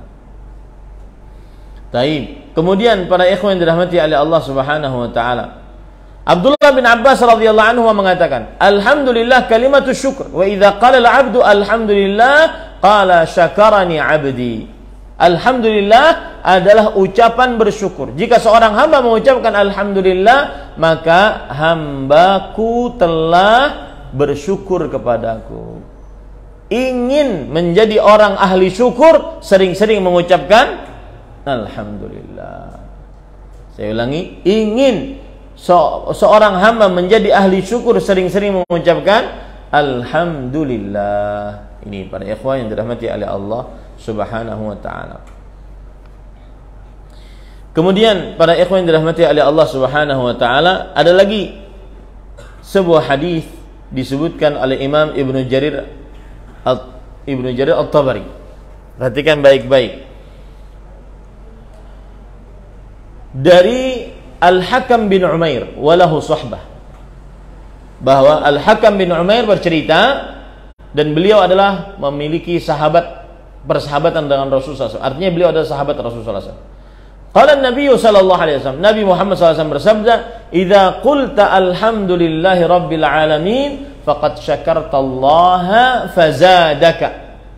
Taib. Kemudian para ikhwan yang dirahmati oleh Allah Subhanahu wa taala, Abdullah bin Abbas radhiyallahu anhu mengatakan, alhamdulillah kalimatus syukr, wa idza qala al-'abdu alhamdulillah qala syakarani 'abdi. Alhamdulillah adalah ucapan bersyukur. Jika seorang hamba mengucapkan alhamdulillah, maka hambaku telah bersyukur kepadaku. Ingin menjadi orang ahli syukur, sering-sering mengucapkan alhamdulillah. Saya ulangi, ingin so, seorang hamba menjadi ahli syukur, sering-sering mengucapkan alhamdulillah. Ini para ikhwan yang dirahmati oleh Allah Subhanahu wa taala. Kemudian para ikhwan yang dirahmati oleh Allah Subhanahu wa taala, ada lagi sebuah hadis disebutkan oleh Imam Ibnu Jarir Ibnu Jarir At-Tabari. Perhatikan baik-baik. Dari Al-Hakam bin Umair walahu sahbah, bahwa Al-Hakam bin Umair bercerita, dan beliau adalah memiliki sahabat, persahabatan dengan Rasulullah shallallahu alaihi wasallam. Artinya beliau adalah sahabat Rasulullah shallallahu alaihi wasallam. Qala Nabi sallallahu alaihi wasallam, Nabi Muhammad sallallahu alaihi wasallam bersabda, "Idza qulta alhamdulillahi rabbil alamin faqad syakartallaha fazadaka."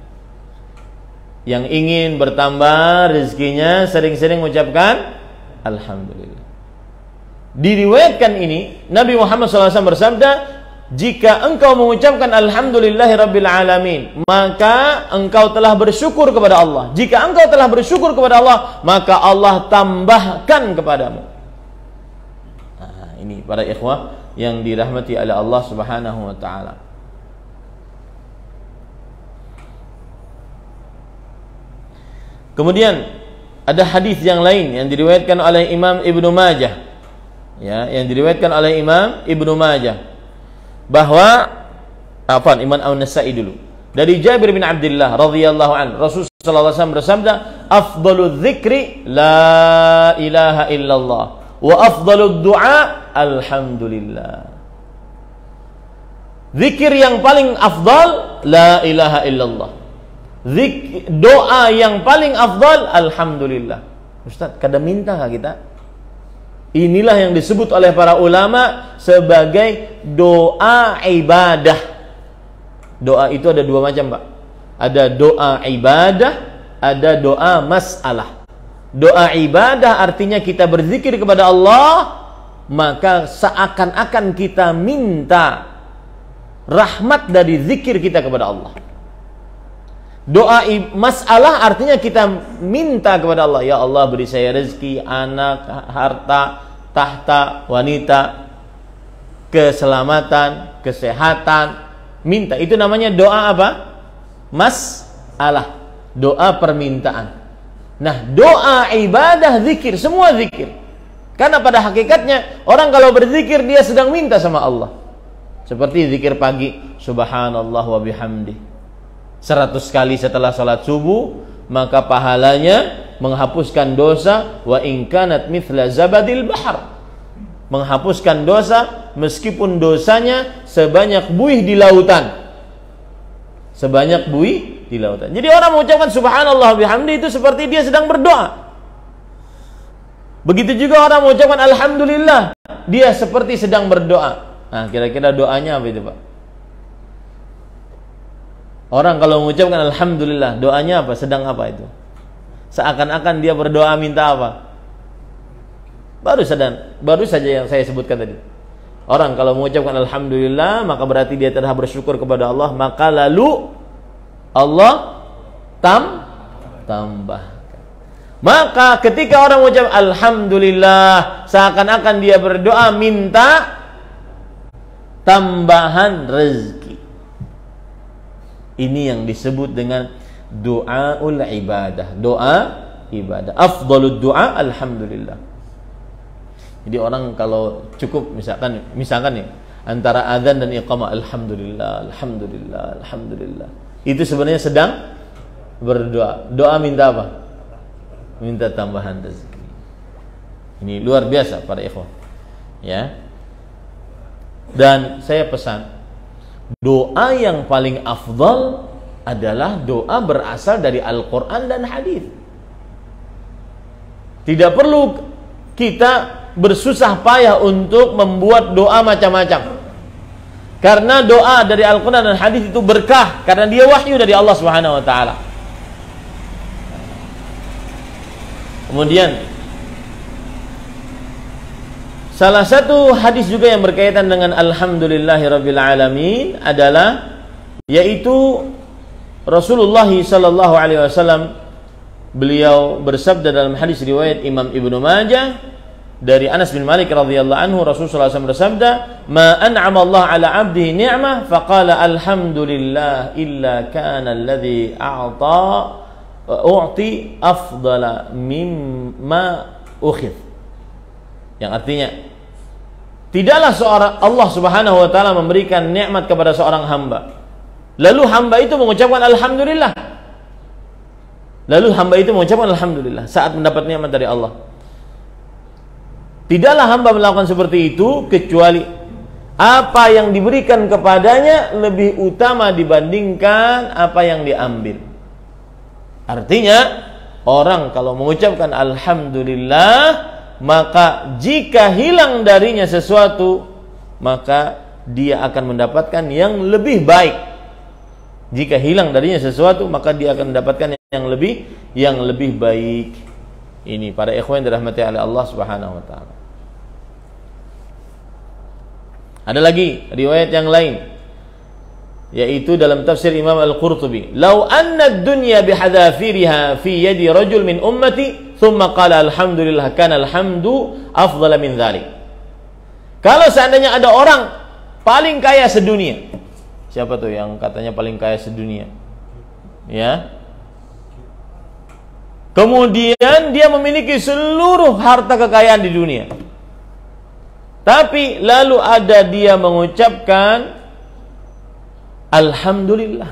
Yang ingin bertambah rezekinya, sering-sering mengucapkan alhamdulillah. Diriwayatkan ini, Nabi Muhammad sallallahu alaihi wasallam bersabda, jika engkau mengucapkan alhamdulillahi rabbil alamin, maka engkau telah bersyukur kepada Allah. Jika engkau telah bersyukur kepada Allah, maka Allah tambahkan kepadamu. Nah, ini para ikhwah yang dirahmati oleh Allah Subhanahu wa taala. Kemudian ada hadis yang lain yang diriwayatkan oleh Imam Ibnu Majah. Ya, yang diriwayatkan oleh Imam Ibnu Majah, bahwa afan Imam An-Nasa'i dulu, dari Jabir bin Abdullah radhiyallahu anhu, Rasulullah sallallahu alaihi wasallam bersabda, afdhaludz dzikri la ilaha illallah wa afdhalud du'a alhamdulillah. Zikir yang paling afdal la ilaha illallah. Zik, doa yang paling afdal alhamdulillah. Ustaz, kada minta enggak kita? Inilah yang disebut oleh para ulama sebagai doa ibadah. Doa itu ada dua macam, Pak. Ada doa ibadah, ada doa masalah. Doa ibadah artinya kita berzikir kepada Allah, maka seakan-akan kita minta rahmat dari zikir kita kepada Allah. Doa masalah artinya kita minta kepada Allah, ya Allah beri saya rezeki, anak, harta, tahta, wanita, keselamatan, kesehatan, minta. Itu namanya doa apa? Masalah, doa permintaan. Nah, doa ibadah zikir, semua zikir. Karena pada hakikatnya orang kalau berzikir dia sedang minta sama Allah. Seperti zikir pagi, subhanallah wa bihamdi, seratus kali setelah salat subuh, maka pahalanya menghapuskan dosa, wa in kanat mithla zabadil bahar, menghapuskan dosa meskipun dosanya sebanyak buih di lautan, sebanyak buih di lautan. Jadi orang mengucapkan subhanallah bihamdi itu seperti dia sedang berdoa. Begitu juga orang mengucapkan alhamdulillah, dia seperti sedang berdoa. Nah, kira-kira doanya apa itu, Pak? Orang kalau mengucapkan alhamdulillah, doanya apa? Sedang apa itu? Seakan-akan dia berdoa minta apa? Baru saja, baru saja yang saya sebutkan tadi. Orang kalau mengucapkan alhamdulillah, maka berarti dia telah bersyukur kepada Allah, maka lalu Allah tam tambahkan. Maka ketika orang mengucap alhamdulillah, seakan-akan dia berdoa minta tambahan rezeki. Ini yang disebut dengan doaul ibadah, doa ibadah. Afdhalud doa alhamdulillah. Jadi orang kalau cukup misalkan misalkan nih antara azan dan iqamah alhamdulillah, alhamdulillah, alhamdulillah, itu sebenarnya sedang berdoa. Doa minta apa? Minta tambahan rezeki. Ini luar biasa para ikhwan. Ya. Dan saya pesan, doa yang paling afdal adalah doa berasal dari Al-Quran dan hadis. Tidak perlu kita bersusah payah untuk membuat doa macam-macam. Karena doa dari Al-Quran dan hadis itu berkah, karena dia wahyu dari Allah Subhanahu wa taala. Kemudian salah satu hadis juga yang berkaitan dengan Alhamdulillahirabbil alamin adalah, yaitu Rasulullah sallallahu alaihi wasallam, beliau bersabda dalam hadis riwayat Imam Ibnu Majah dari Anas bin Malik radhiyallahu anhu, Rasulullah sallallahu alaihi wasallam bersabda, "Ma an'ama Allah 'ala 'abdihi ni'mah faqala alhamdulillah illa kana alladhi a'ta u'ti afdala mimma ukhidh." Yang artinya, tidaklah seorang Allah Subhanahu wa taala memberikan nikmat kepada seorang hamba, lalu hamba itu mengucapkan alhamdulillah. Lalu hamba itu mengucapkan alhamdulillah saat mendapat nikmat dari Allah. Tidaklah hamba melakukan seperti itu kecuali apa yang diberikan kepadanya lebih utama dibandingkan apa yang diambil. Artinya, orang kalau mengucapkan alhamdulillah, maka jika hilang darinya sesuatu, maka dia akan mendapatkan yang lebih baik. Jika hilang darinya sesuatu, maka dia akan mendapatkan yang lebih yang lebih baik. Ini para ikhwan dirahmati oleh Allah Subhanahu wa taala. Ada lagi riwayat yang lain, yaitu dalam tafsir Imam Al-Qurtubi, "Lau anna ad-dunya bihadafiriha fi yadi rajul min ummati, thumma qala alhamdulillah, kana alhamdu afdala min dhalik." Kalau seandainya ada orang paling kaya sedunia, siapa tuh yang katanya paling kaya sedunia? Ya. Kemudian dia memiliki seluruh harta kekayaan di dunia, tapi lalu ada dia mengucapkan alhamdulillah,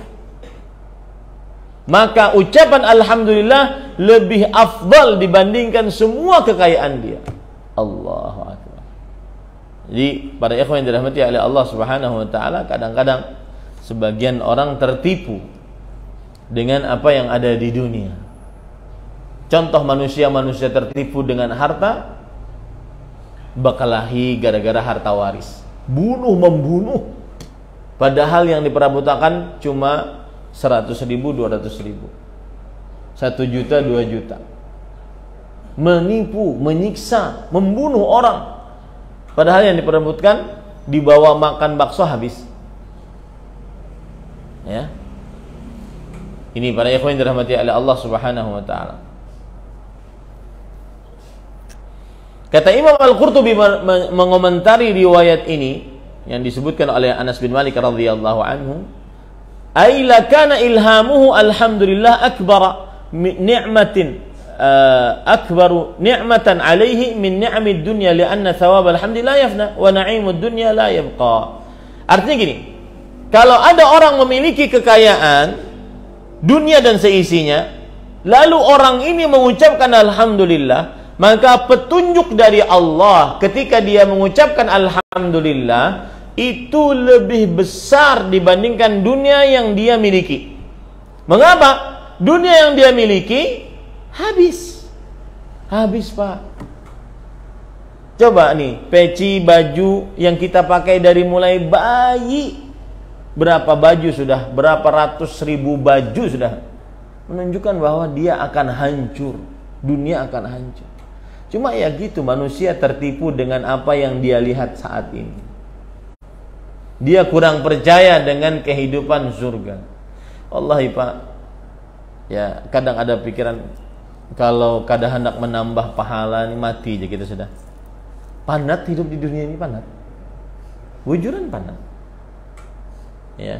maka ucapan alhamdulillah lebih afdal dibandingkan semua kekayaan dia. Allahu akbar. Jadi para ikhwan yang dirahmati oleh Allah Subhanahu wa taala, kadang-kadang sebagian orang tertipu dengan apa yang ada di dunia. Contoh manusia-manusia tertipu dengan harta, berkelahi gara-gara harta waris, bunuh membunuh, padahal yang diperebutkan cuma seratus ribu, dua ratus ribu, satu juta, dua juta. Menipu, menyiksa, membunuh orang, padahal yang diperebutkan dibawa makan bakso habis. Ya, ini para ikhwan yang dirahmati oleh Allah Subhanahu wa taala. Kata Imam Al-Qurtubi mengomentari riwayat ini yang disebutkan oleh Anas bin Malik radhiyallahu anhu, "Ai la kana ilhamuhu alhamdulillah akbara ni'matin akbaru ni'matan alaihi min ni'amid dunya li'anna thawab alhamdulillah yafna wa na'imud dunya la yabqa." Artinya gini, kalau ada orang memiliki kekayaan dunia dan seisinya, lalu orang ini mengucapkan alhamdulillah, maka petunjuk dari Allah ketika dia mengucapkan alhamdulillah itu lebih besar dibandingkan dunia yang dia miliki. Mengapa? Dunia yang dia miliki habis. Habis, Pak. Coba nih, peci baju yang kita pakai dari mulai bayi, berapa baju sudah, berapa ratus ribu baju sudah, menunjukkan bahwa dia akan hancur, dunia akan hancur. Cuma ya gitu, manusia tertipu dengan apa yang dia lihat saat ini. Dia kurang percaya dengan kehidupan surga. Wallahi Pak, ya kadang ada pikiran, kalau kadang hendak menambah pahala ini mati aja kita sudah. Panat hidup di dunia ini, panat. Wujuran panat. Ya.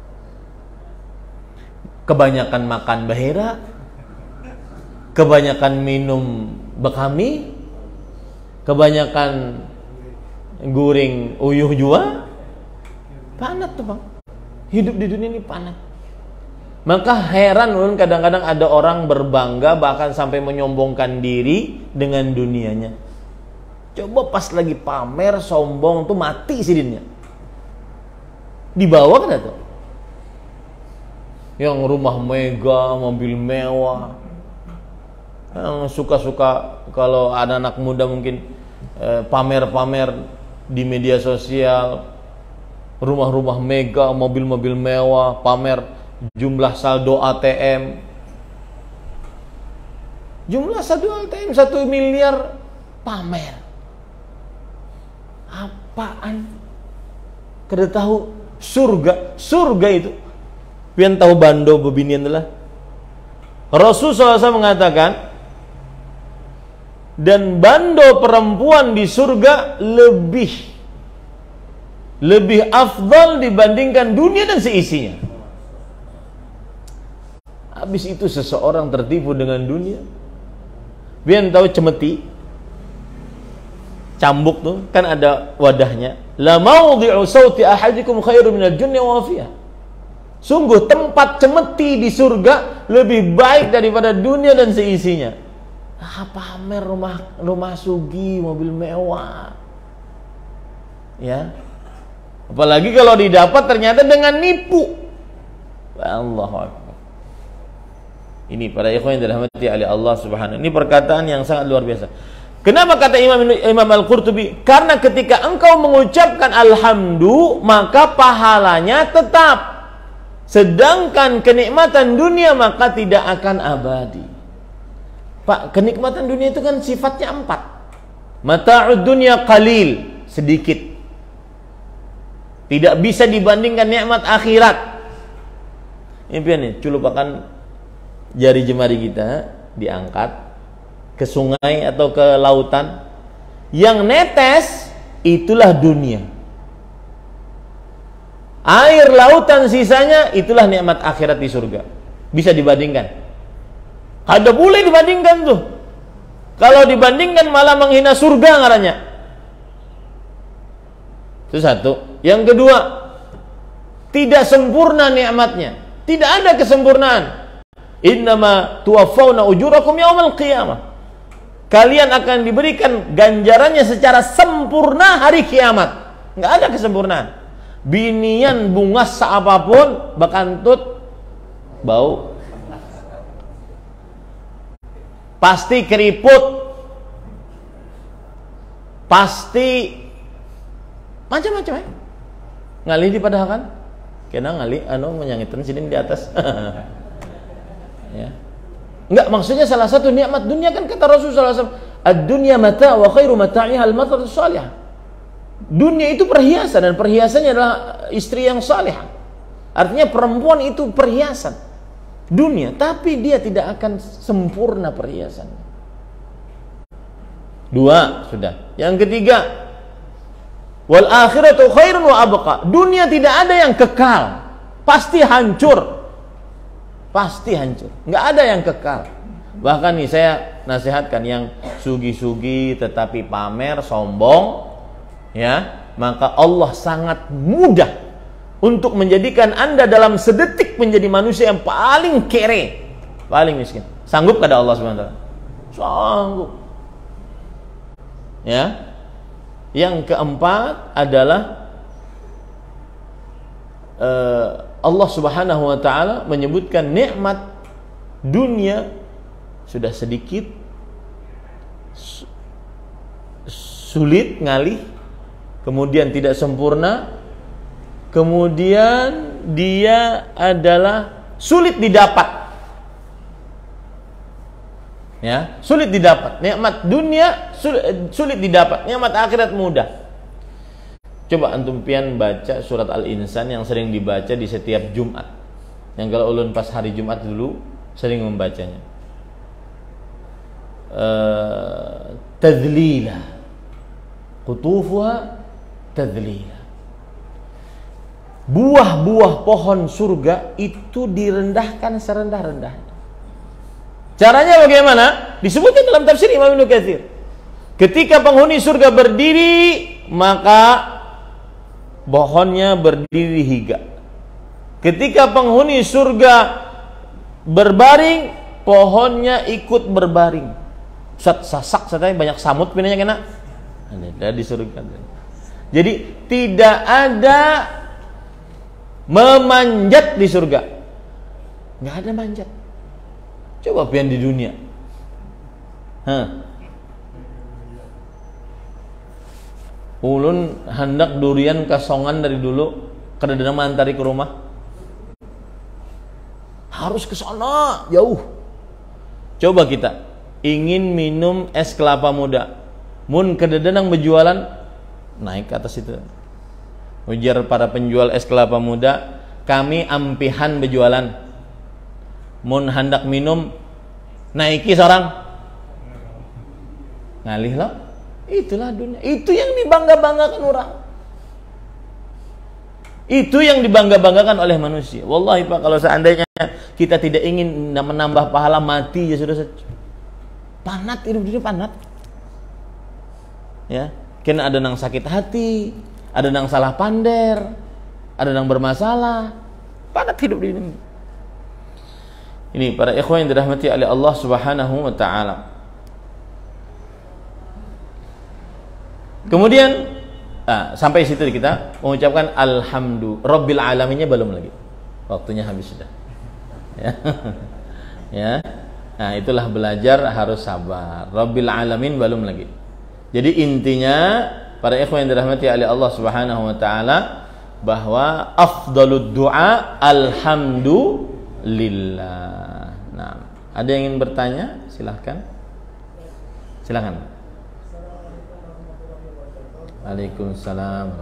Kebanyakan makan bahera, kebanyakan minum bekami, kebanyakan guring uyuh jua, panat tuh Bang. Hidup di dunia ini panat. Maka heran ulun kadang-kadang ada orang berbangga bahkan sampai menyombongkan diri dengan dunianya. Coba pas lagi pamer sombong tuh mati sidinnya. Dibawa kan tuh. yang rumah mega, mobil mewah, yang suka-suka kalau anak-anak muda mungkin eh, pamer-pamer di media sosial, rumah-rumah mega, mobil-mobil mewah, pamer jumlah saldo A T M, jumlah saldo A T M satu miliar, pamer. Apaan? Kada tahu surga, surga itu pian tahu bando bebinian adalah Rasul sallallahu alaihi wasallam mengatakan, dan bando perempuan di surga lebih lebih afdal dibandingkan dunia dan seisinya. Habis itu seseorang tertipu dengan dunia. Pian tahu cemeti, cambuk tuh kan ada wadahnya. La mawdi'u sauti ahadikum khairu minad dunya wa fiha. Sungguh tempat cemeti di surga lebih baik daripada dunia dan seisinya. Ah, pamer rumah rumah sugi, mobil mewah. Ya. Apalagi kalau didapat ternyata dengan nipu. Allahu akbar. Ini para ikhwan yang dirahmati oleh Allah Subhanahu. Ini perkataan yang sangat luar biasa. Kenapa kata Imam Imam Al-Qurtubi? Karena ketika engkau mengucapkan alhamdu, maka pahalanya tetap. Sedangkan kenikmatan dunia maka tidak akan abadi. Pak, kenikmatan dunia itu kan sifatnya empat. Mata'ud dunya qalil, sedikit. Tidak bisa dibandingkan nikmat akhirat. Impian nih, culupakan jari jemari kita diangkat ke sungai atau ke lautan. Yang netes itulah dunia. Air lautan sisanya itulah nikmat akhirat di surga. Bisa dibandingkan? Ada boleh dibandingkan tuh. Kalau dibandingkan malah menghina surga ngarannya. Itu satu. Yang kedua, tidak sempurna nikmatnya. Tidak ada kesempurnaan. Innama tuwaffawna ujurakum yaumal qiyamah. Kalian akan diberikan ganjarannya secara sempurna hari kiamat. Nggak ada kesempurnaan. Binian bunga seapapun bakantut bau, pasti keriput, pasti macam-macam ya. Ngalih di padahal kan kena ngalih anu menyangitan sini di atas. Ya. Enggak, maksudnya salah satu nikmat dunia kan kata Rasul sallallahu alaihi wasallam, ad-dunya mata' wa khairu mata'iha al-mar'atu salihah. Dunia itu perhiasan dan perhiasannya adalah istri yang saleh. Artinya perempuan itu perhiasan dunia, tapi dia tidak akan sempurna perhiasannya. Dua sudah. Yang ketiga, wal akhiratu khairun wa abqa. Dunia tidak ada yang kekal, pasti hancur, pasti hancur. Nggak ada yang kekal. Bahkan nih saya nasihatkan yang sugi-sugi tetapi pamer, sombong, ya, maka Allah sangat mudah untuk menjadikan Anda dalam sedetik menjadi manusia yang paling kere, paling miskin. Sanggup kada Allah subhanahu wa taala? Sanggup. Ya. Yang keempat adalah uh, Allah subhanahu wa taala menyebutkan nikmat dunia sudah sedikit, sulit ngalih, kemudian tidak sempurna, kemudian dia adalah sulit didapat. Ya, sulit didapat. Nikmat dunia sulit, sulit didapat. Nikmat akhirat mudah. Coba antum pian baca surat Al-Insan yang sering dibaca di setiap Jumat. Yang kalau ulun pas hari Jumat dulu sering membacanya. Uh, tadlila. Qutufuha tadlila. Buah-buah pohon surga itu direndahkan serendah-rendahnya. Caranya bagaimana? Disebutkan dalam tafsir Imam Ibnu Katsir. Ketika penghuni surga berdiri, maka pohonnya berdiri higa. Ketika penghuni surga berbaring, pohonnya ikut berbaring. Sat sasak satanya banyak samut pinanya kena. Ada di surga. Jadi tidak ada memanjat di surga. Nggak ada manjat. Coba pian di dunia. Hah. Ulun hendak durian kasongan dari dulu, kadang-kadang mantari ke rumah. Harus ke sana, jauh. Coba kita ingin minum es kelapa muda. Mun kadang-kadang berjualan, naik ke atas itu. Ujar para penjual es kelapa muda, kami ampihan berjualan. Mun hendak minum, naiki seorang. Ngalih loh. Itulah dunia. Itu yang dibangga-banggakan orang. Itu yang dibangga-banggakan oleh manusia. Wallahi Pak, kalau seandainya kita tidak ingin menambah pahala, mati ya sudah. Panat, hidup dunia panat. Ya, kena ada nang sakit hati, ada nang salah pander, ada nang bermasalah. Panat hidup di dunia. Ini para ikhwan yang dirahmati oleh Allah Subhanahu wa taala. Kemudian ah, sampai situ kita mengucapkan alhamdulillah rabbil alaminnya belum lagi. Waktunya habis sudah. Ya. Ya. Nah, itulah belajar harus sabar. Rabbil alamin belum lagi. Jadi intinya para ikhwan yang dirahmati oleh Allah Subhanahu wa taala bahwa afdalud du'a alhamdulillah. Nah, ada yang ingin bertanya? Silahkan. Silahkan. Waalaikumsalam.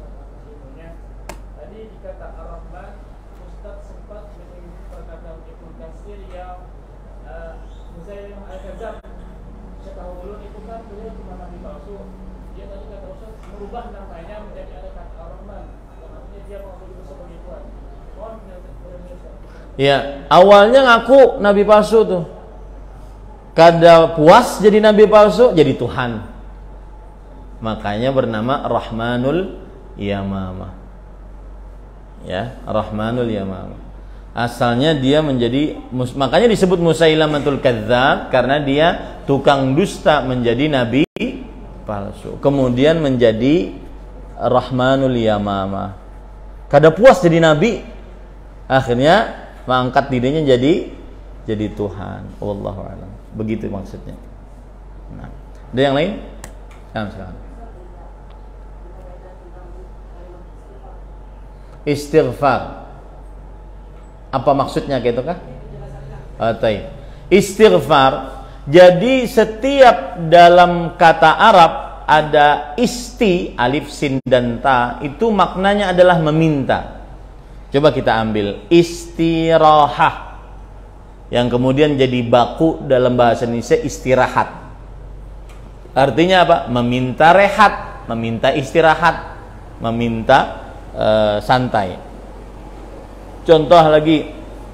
Tadi dikata Ar-Rahman, Ustaz sempat menyinggung perkataan Ibnu Katsir yang Musailimah Al-Kadzdzab. Setahun itu kan beliau cuma nabi palsu. Dia tadi kata Ustaz merubah namanya menjadi ada kata Ar-Rahman. Maksudnya dia mau begitu sebagai Tuhan. Mohon penjelasan. Ya, awalnya ngaku nabi palsu tuh. Kada puas jadi nabi palsu, jadi Tuhan. Makanya bernama Rahmanul Yamamah. Ya, Rahmanul Yamamah. Asalnya dia menjadi, makanya disebut Musailamatul Kadzdzab karena dia tukang dusta menjadi nabi palsu. Kemudian menjadi Rahmanul Yamamah. Kada puas jadi nabi, akhirnya mengangkat dirinya jadi jadi Tuhan. Wallahu a'lam. Begitu maksudnya. Nah, ada yang lain? Silakan. Istighfar. Apa maksudnya gitu kah? Atai. Istighfar. Jadi setiap dalam kata Arab ada isti, alif, sin, dan ta, itu maknanya adalah meminta. Coba kita ambil istirahah, yang kemudian jadi baku dalam bahasa Indonesia istirahat. Artinya apa? Meminta rehat, meminta istirahat, meminta Uh, santai. Contoh lagi,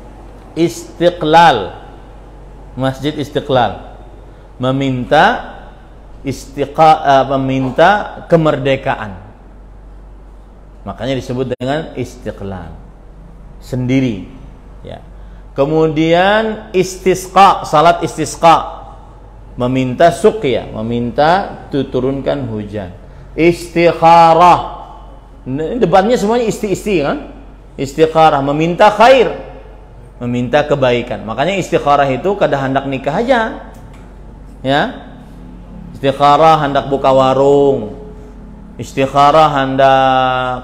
Istiqlal, Masjid Istiqlal, meminta istiqa, uh, meminta kemerdekaan. Makanya disebut dengan Istiqlal. Sendiri. Ya. Kemudian istisqa, salat istisqa, meminta suqya, meminta turunkan hujan. Istikharah, depannya semuanya isti-isti kan? Istikharah, meminta khair, meminta kebaikan. Makanya istikharah itu kada hendak nikah aja. Ya. Istikharah hendak buka warung. Istikharah hendak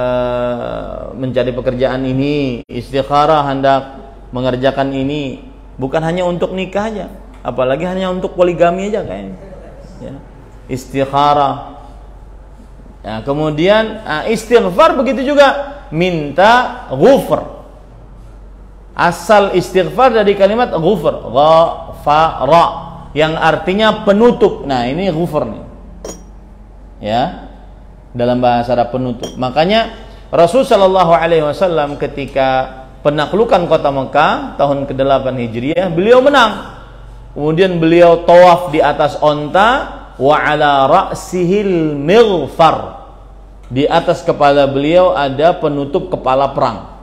uh, mencari pekerjaan ini. Istikharah hendak mengerjakan ini. Bukan hanya untuk nikah aja, apalagi hanya untuk poligami aja kayaknya. Ya. Istikharah. Ya, kemudian uh, istighfar begitu juga, minta ghufr. Asal istighfar dari kalimat ghufr, ghafara, yang artinya penutup. Nah, ini ghufr nih. Ya. Dalam bahasa Arab penutup. Makanya Rasul sallallahu alaihi wasallam ketika penaklukan kota Mekah tahun kedelapan Hijriah, beliau menang. Kemudian beliau tawaf di atas onta, wa ala ra'sihil mighfar. Di atas kepala beliau ada penutup kepala perang.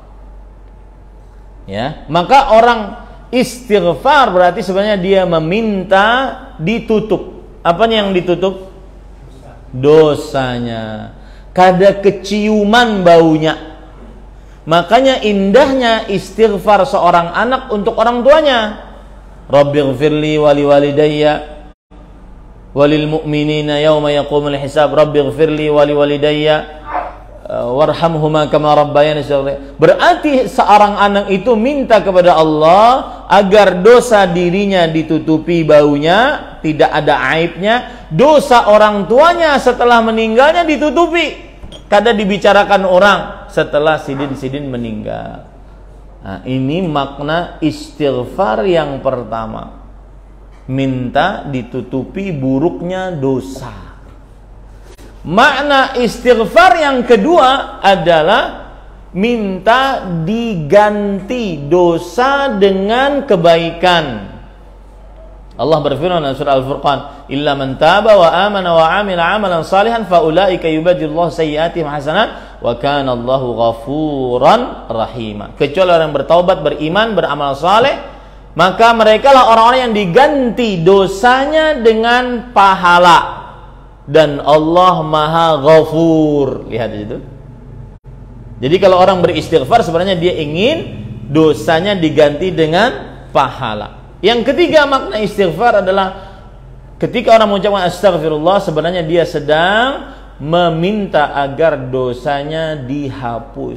Ya, maka orang istighfar berarti sebenarnya dia meminta ditutup. Apanya yang ditutup? Dosanya. Kada keciuman baunya. Makanya indahnya istighfar seorang anak untuk orang tuanya. Rabbighfirli wali walidayya walil mu'minina yauma yaqumul hisab. Rabbighfirli wali walidayya warhamhuma kama rabbayani shaghira. Berarti seorang anak itu minta kepada Allah agar dosa dirinya ditutupi baunya, tidak ada aibnya. Dosa orang tuanya setelah meninggalnya ditutupi. Kada dibicarakan orang setelah sidin-sidin meninggal. Nah, ini makna istighfar yang pertama. Minta ditutupi buruknya dosa. Makna istighfar yang kedua adalah minta diganti dosa dengan kebaikan. Allah berfirman dalam surah Al-Furqan, "Illa man taba wa amana wa 'amila 'amalan salihan fa ulaika yubaddilullahu sayyi'atihim hasanat wa kana Allahu ghafuran rahima." Kecuali orang bertaubat, beriman, beramal saleh, maka mereka lah orang-orang yang diganti dosanya dengan pahala. Dan Allah Maha Ghafur. Lihat itu. Jadi kalau orang beristighfar sebenarnya dia ingin dosanya diganti dengan pahala. Yang ketiga makna istighfar adalah ketika orang mengucapkan astagfirullah sebenarnya dia sedang meminta agar dosanya dihapus.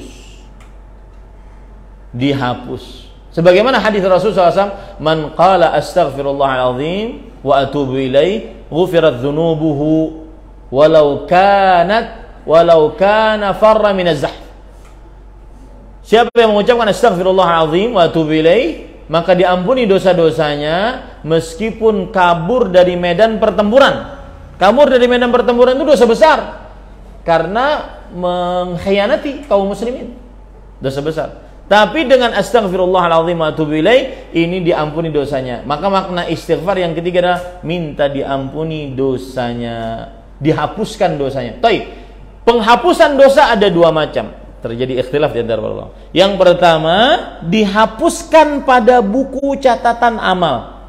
Dihapus. Sebagaimana hadis Rasulullah shallallahu alaihi wasallam, "Man qala astaghfirullahalazim wa atubu ilaih, ghufirat dzunubuhu walau kanat walau kana farra min az-zahf." Siapa yang mengucapkan astaghfirullahalazim wa atubu ilaih, maka diampuni dosa-dosanya meskipun kabur dari medan pertempuran. Kabur dari medan pertempuran itu dosa besar karena mengkhianati kaum muslimin. Dosa besar. Tapi dengan astaghfirullahalazim wa atubu ilaih ini diampuni dosanya. Maka makna istighfar yang ketiga adalah minta diampuni dosanya, dihapuskan dosanya. Baik. Penghapusan dosa ada dua macam. Terjadi ikhtilaf di antara ulama. Yang pertama, dihapuskan pada buku catatan amal.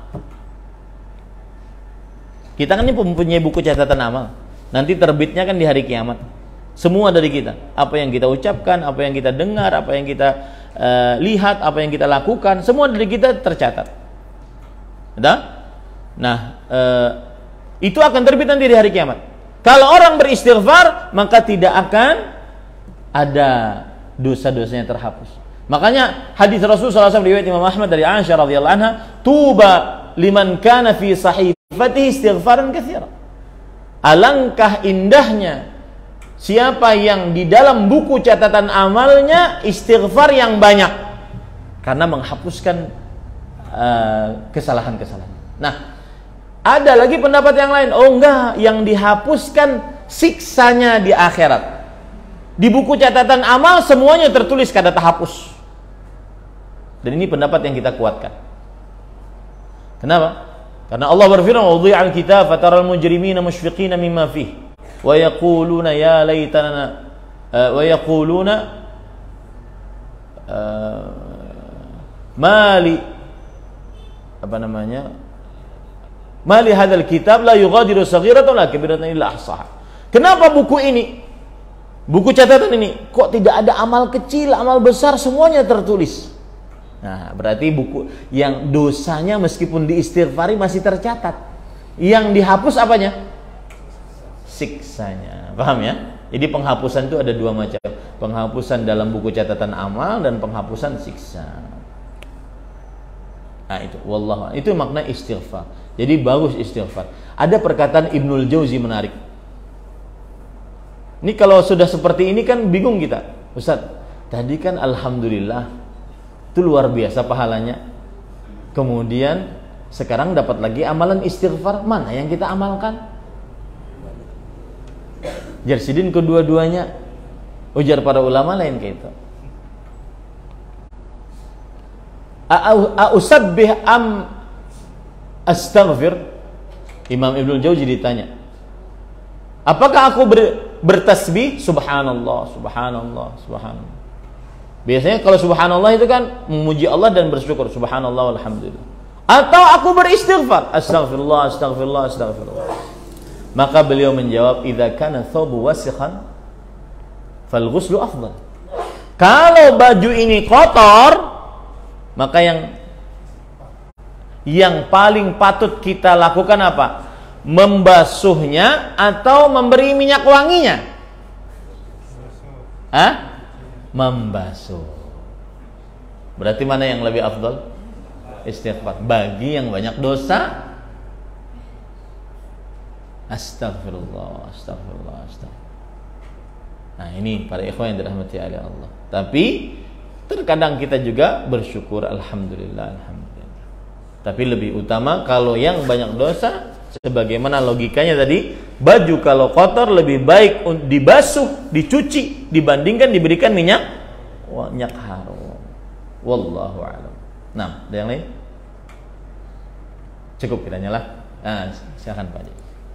Kita kan ini mempunyai buku catatan amal. Nanti terbitnya kan di hari kiamat. Semua dari kita, apa yang kita ucapkan, apa yang kita dengar, apa yang kita uh, lihat, apa yang kita lakukan, semua dari kita tercatat. Nah, nah uh, itu akan terbit nanti di hari kiamat. Kalau orang beristighfar, maka tidak akan ada dosa-dosanya terhapus. Makanya hadis Rasul sallallahu alaihi wasallam riwayat Imam Ahmad dari Aisyah radhiyallahu anha, "Tuba liman kana fi sahifatihi istighfaran katsira." Alangkah indahnya siapa yang di dalam buku catatan amalnya istighfar yang banyak, karena menghapuskan uh, kesalahan-kesalahan. Nah, ada lagi pendapat yang lain. Oh enggak, yang dihapuskan siksanya di akhirat. Di buku catatan amal semuanya tertulis kada terhapus. Dan ini pendapat yang kita kuatkan. Kenapa? Karena Allah berfirman, "Wadhi'al kitab fataral mujrimina mushfiqina mimma fihi wa yaquluna ya laitana uh, wa yaquluna uh, mali apa namanya? Mali hadzal kitab la yughadiru saghiratan wala kabiratan illa ahsaha." Kenapa buku ini? Buku catatan ini kok tidak ada amal kecil, amal besar, semuanya tertulis. Nah, berarti buku yang dosanya meskipun diistighfari masih tercatat. Yang dihapus apanya? Siksanya. Paham ya? Jadi penghapusan itu ada dua macam. Penghapusan dalam buku catatan amal dan penghapusan siksa. Nah, itu wallah. Itu makna istighfar. Jadi bagus istighfar. Ada perkataan Ibnul Jauzi menarik. Ini kalau sudah seperti ini kan bingung kita. Ustaz, tadi kan alhamdulillah itu luar biasa pahalanya. Kemudian sekarang dapat lagi amalan istighfar, mana yang kita amalkan? Jarsidin kedua-duanya, ujar para ulama lain kayak itu. A'usabbih am astaghfir? Imam Ibnul Jauzi ditanya, apakah aku ber bertasbih subhanallah, subhanallah, subhanallah. Biasanya kalau subhanallah itu kan memuji Allah dan bersyukur, subhanallah walhamdulillah. Atau aku beristighfar, astaghfirullah, astaghfirullah, astaghfirullah. Maka beliau menjawab, idza kana thawbu wasikhan fal ghuslu afdal. Kalau baju ini kotor, maka yang yang paling patut kita lakukan apa? Membasuhnya atau memberi minyak wanginya? Hah? Membasuh. Berarti mana yang lebih afdal? Istighfar. Bagi yang banyak dosa, astagfirullah, astagfirullah, astagfirullah. Nah, ini para ikhwan yang dirahmati oleh Allah. Tapi terkadang kita juga bersyukur, alhamdulillah, alhamdulillah. Tapi lebih utama kalau yang banyak dosa, sebagaimana logikanya tadi, baju kalau kotor lebih baik dibasuh, dicuci dibandingkan diberikan minyak minyak harum. Wallahu a'lam. Nah, ada yang lain? Cukup kiranya lah. Nah, silakan Pak Haji.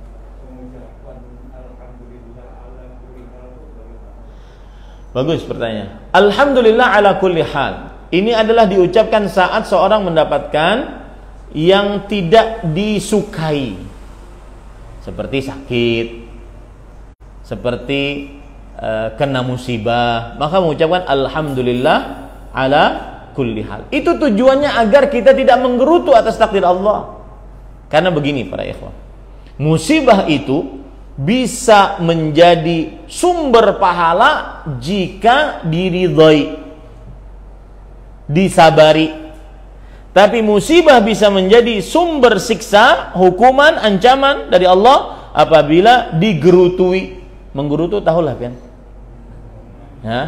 Bagus pertanyaan. Alhamdulillah ala kulli hal. Ini adalah diucapkan saat seorang mendapatkan yang tidak disukai, seperti sakit, seperti uh, kena musibah, maka mengucapkan alhamdulillah ala kulli hal. Itu tujuannya agar kita tidak menggerutu atas takdir Allah. Karena begini para ikhwan, musibah itu bisa menjadi sumber pahala jika diridhoi, disabari. Tapi musibah bisa menjadi sumber siksa, hukuman, ancaman dari Allah apabila digerutui. Menggerutu tahulah kan? Ya.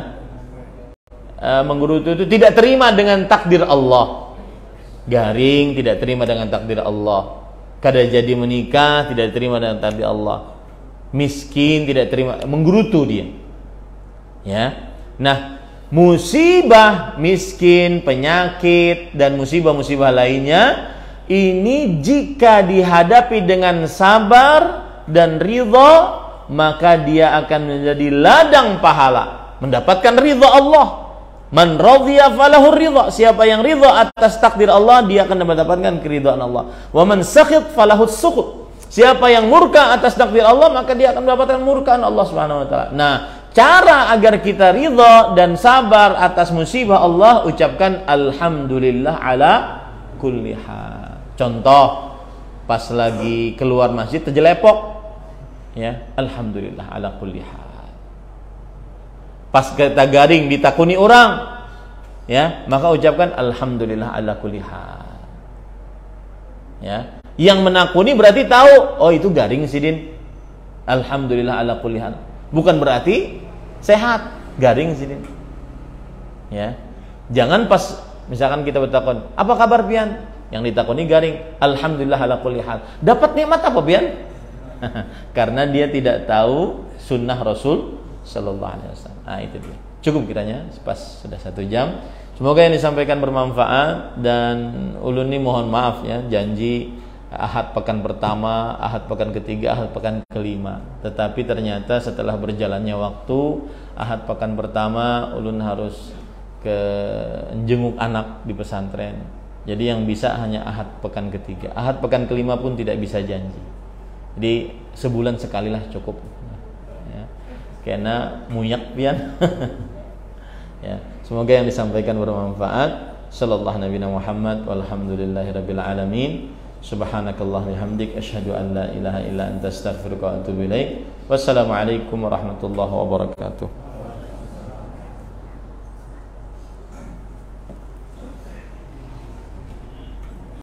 E, menggerutu itu tidak terima dengan takdir Allah. Garing tidak terima dengan takdir Allah. Kada jadi menikah tidak terima dengan takdir Allah. Miskin tidak terima, menggerutu dia. Ya. Nah, musibah, miskin, penyakit, dan musibah-musibah lainnya ini jika dihadapi dengan sabar dan ridha, maka dia akan menjadi ladang pahala, mendapatkan ridha Allah. Man radhiya falahu ridha. Siapa yang ridha atas takdir Allah, dia akan mendapatkan keridhaan Allah. Wa man sakhit falahu sukhut. Siapa yang murka atas takdir Allah, maka dia akan mendapatkan murkaan Allah Subhanahu wa taala. Nah, cara agar kita ridha dan sabar atas musibah Allah, ucapkan alhamdulillah ala kulli hal. Contoh, pas lagi keluar masjid terjelepok, ya, alhamdulillah ala kulli hal. Pas kita garing ditakuni orang, ya, maka ucapkan alhamdulillah ala kulli hal. Ya, yang menakuni berarti tahu, oh itu garing sidin. Alhamdulillah ala kulli hal. Bukan berarti sehat, garing sini. Ya. Jangan pas misalkan kita bertakon, "Apa kabar pian?" Yang ditakoni garing, "Alhamdulillah ala kulli hal." Dapat nikmat apa pian? Karena dia tidak tahu sunnah Rasul sallallahu alaihi wasallam. Nah, itu dia. Cukup kiranya pas sudah satu jam. Semoga yang disampaikan bermanfaat, dan ulun ini mohon maaf ya, janji Ahad pekan pertama, Ahad pekan ketiga, Ahad pekan kelima. Tetapi ternyata setelah berjalannya waktu, Ahad pekan pertama ulun harus ke jenguk anak di pesantren. Jadi yang bisa hanya Ahad pekan ketiga. Ahad pekan kelima pun tidak bisa janji. Jadi sebulan sekali lah cukup. Ya. Karena muyak pian. Ya, semoga yang disampaikan bermanfaat. Sallallahu Nabi Muhammad walhamdulillahirabbil alamin. Subhanakallah bihamdik asyhadu an la ilaha illa anta astaghfiruka wa atubu ilaik. Wassalamualaikum warahmatullahi wabarakatuh.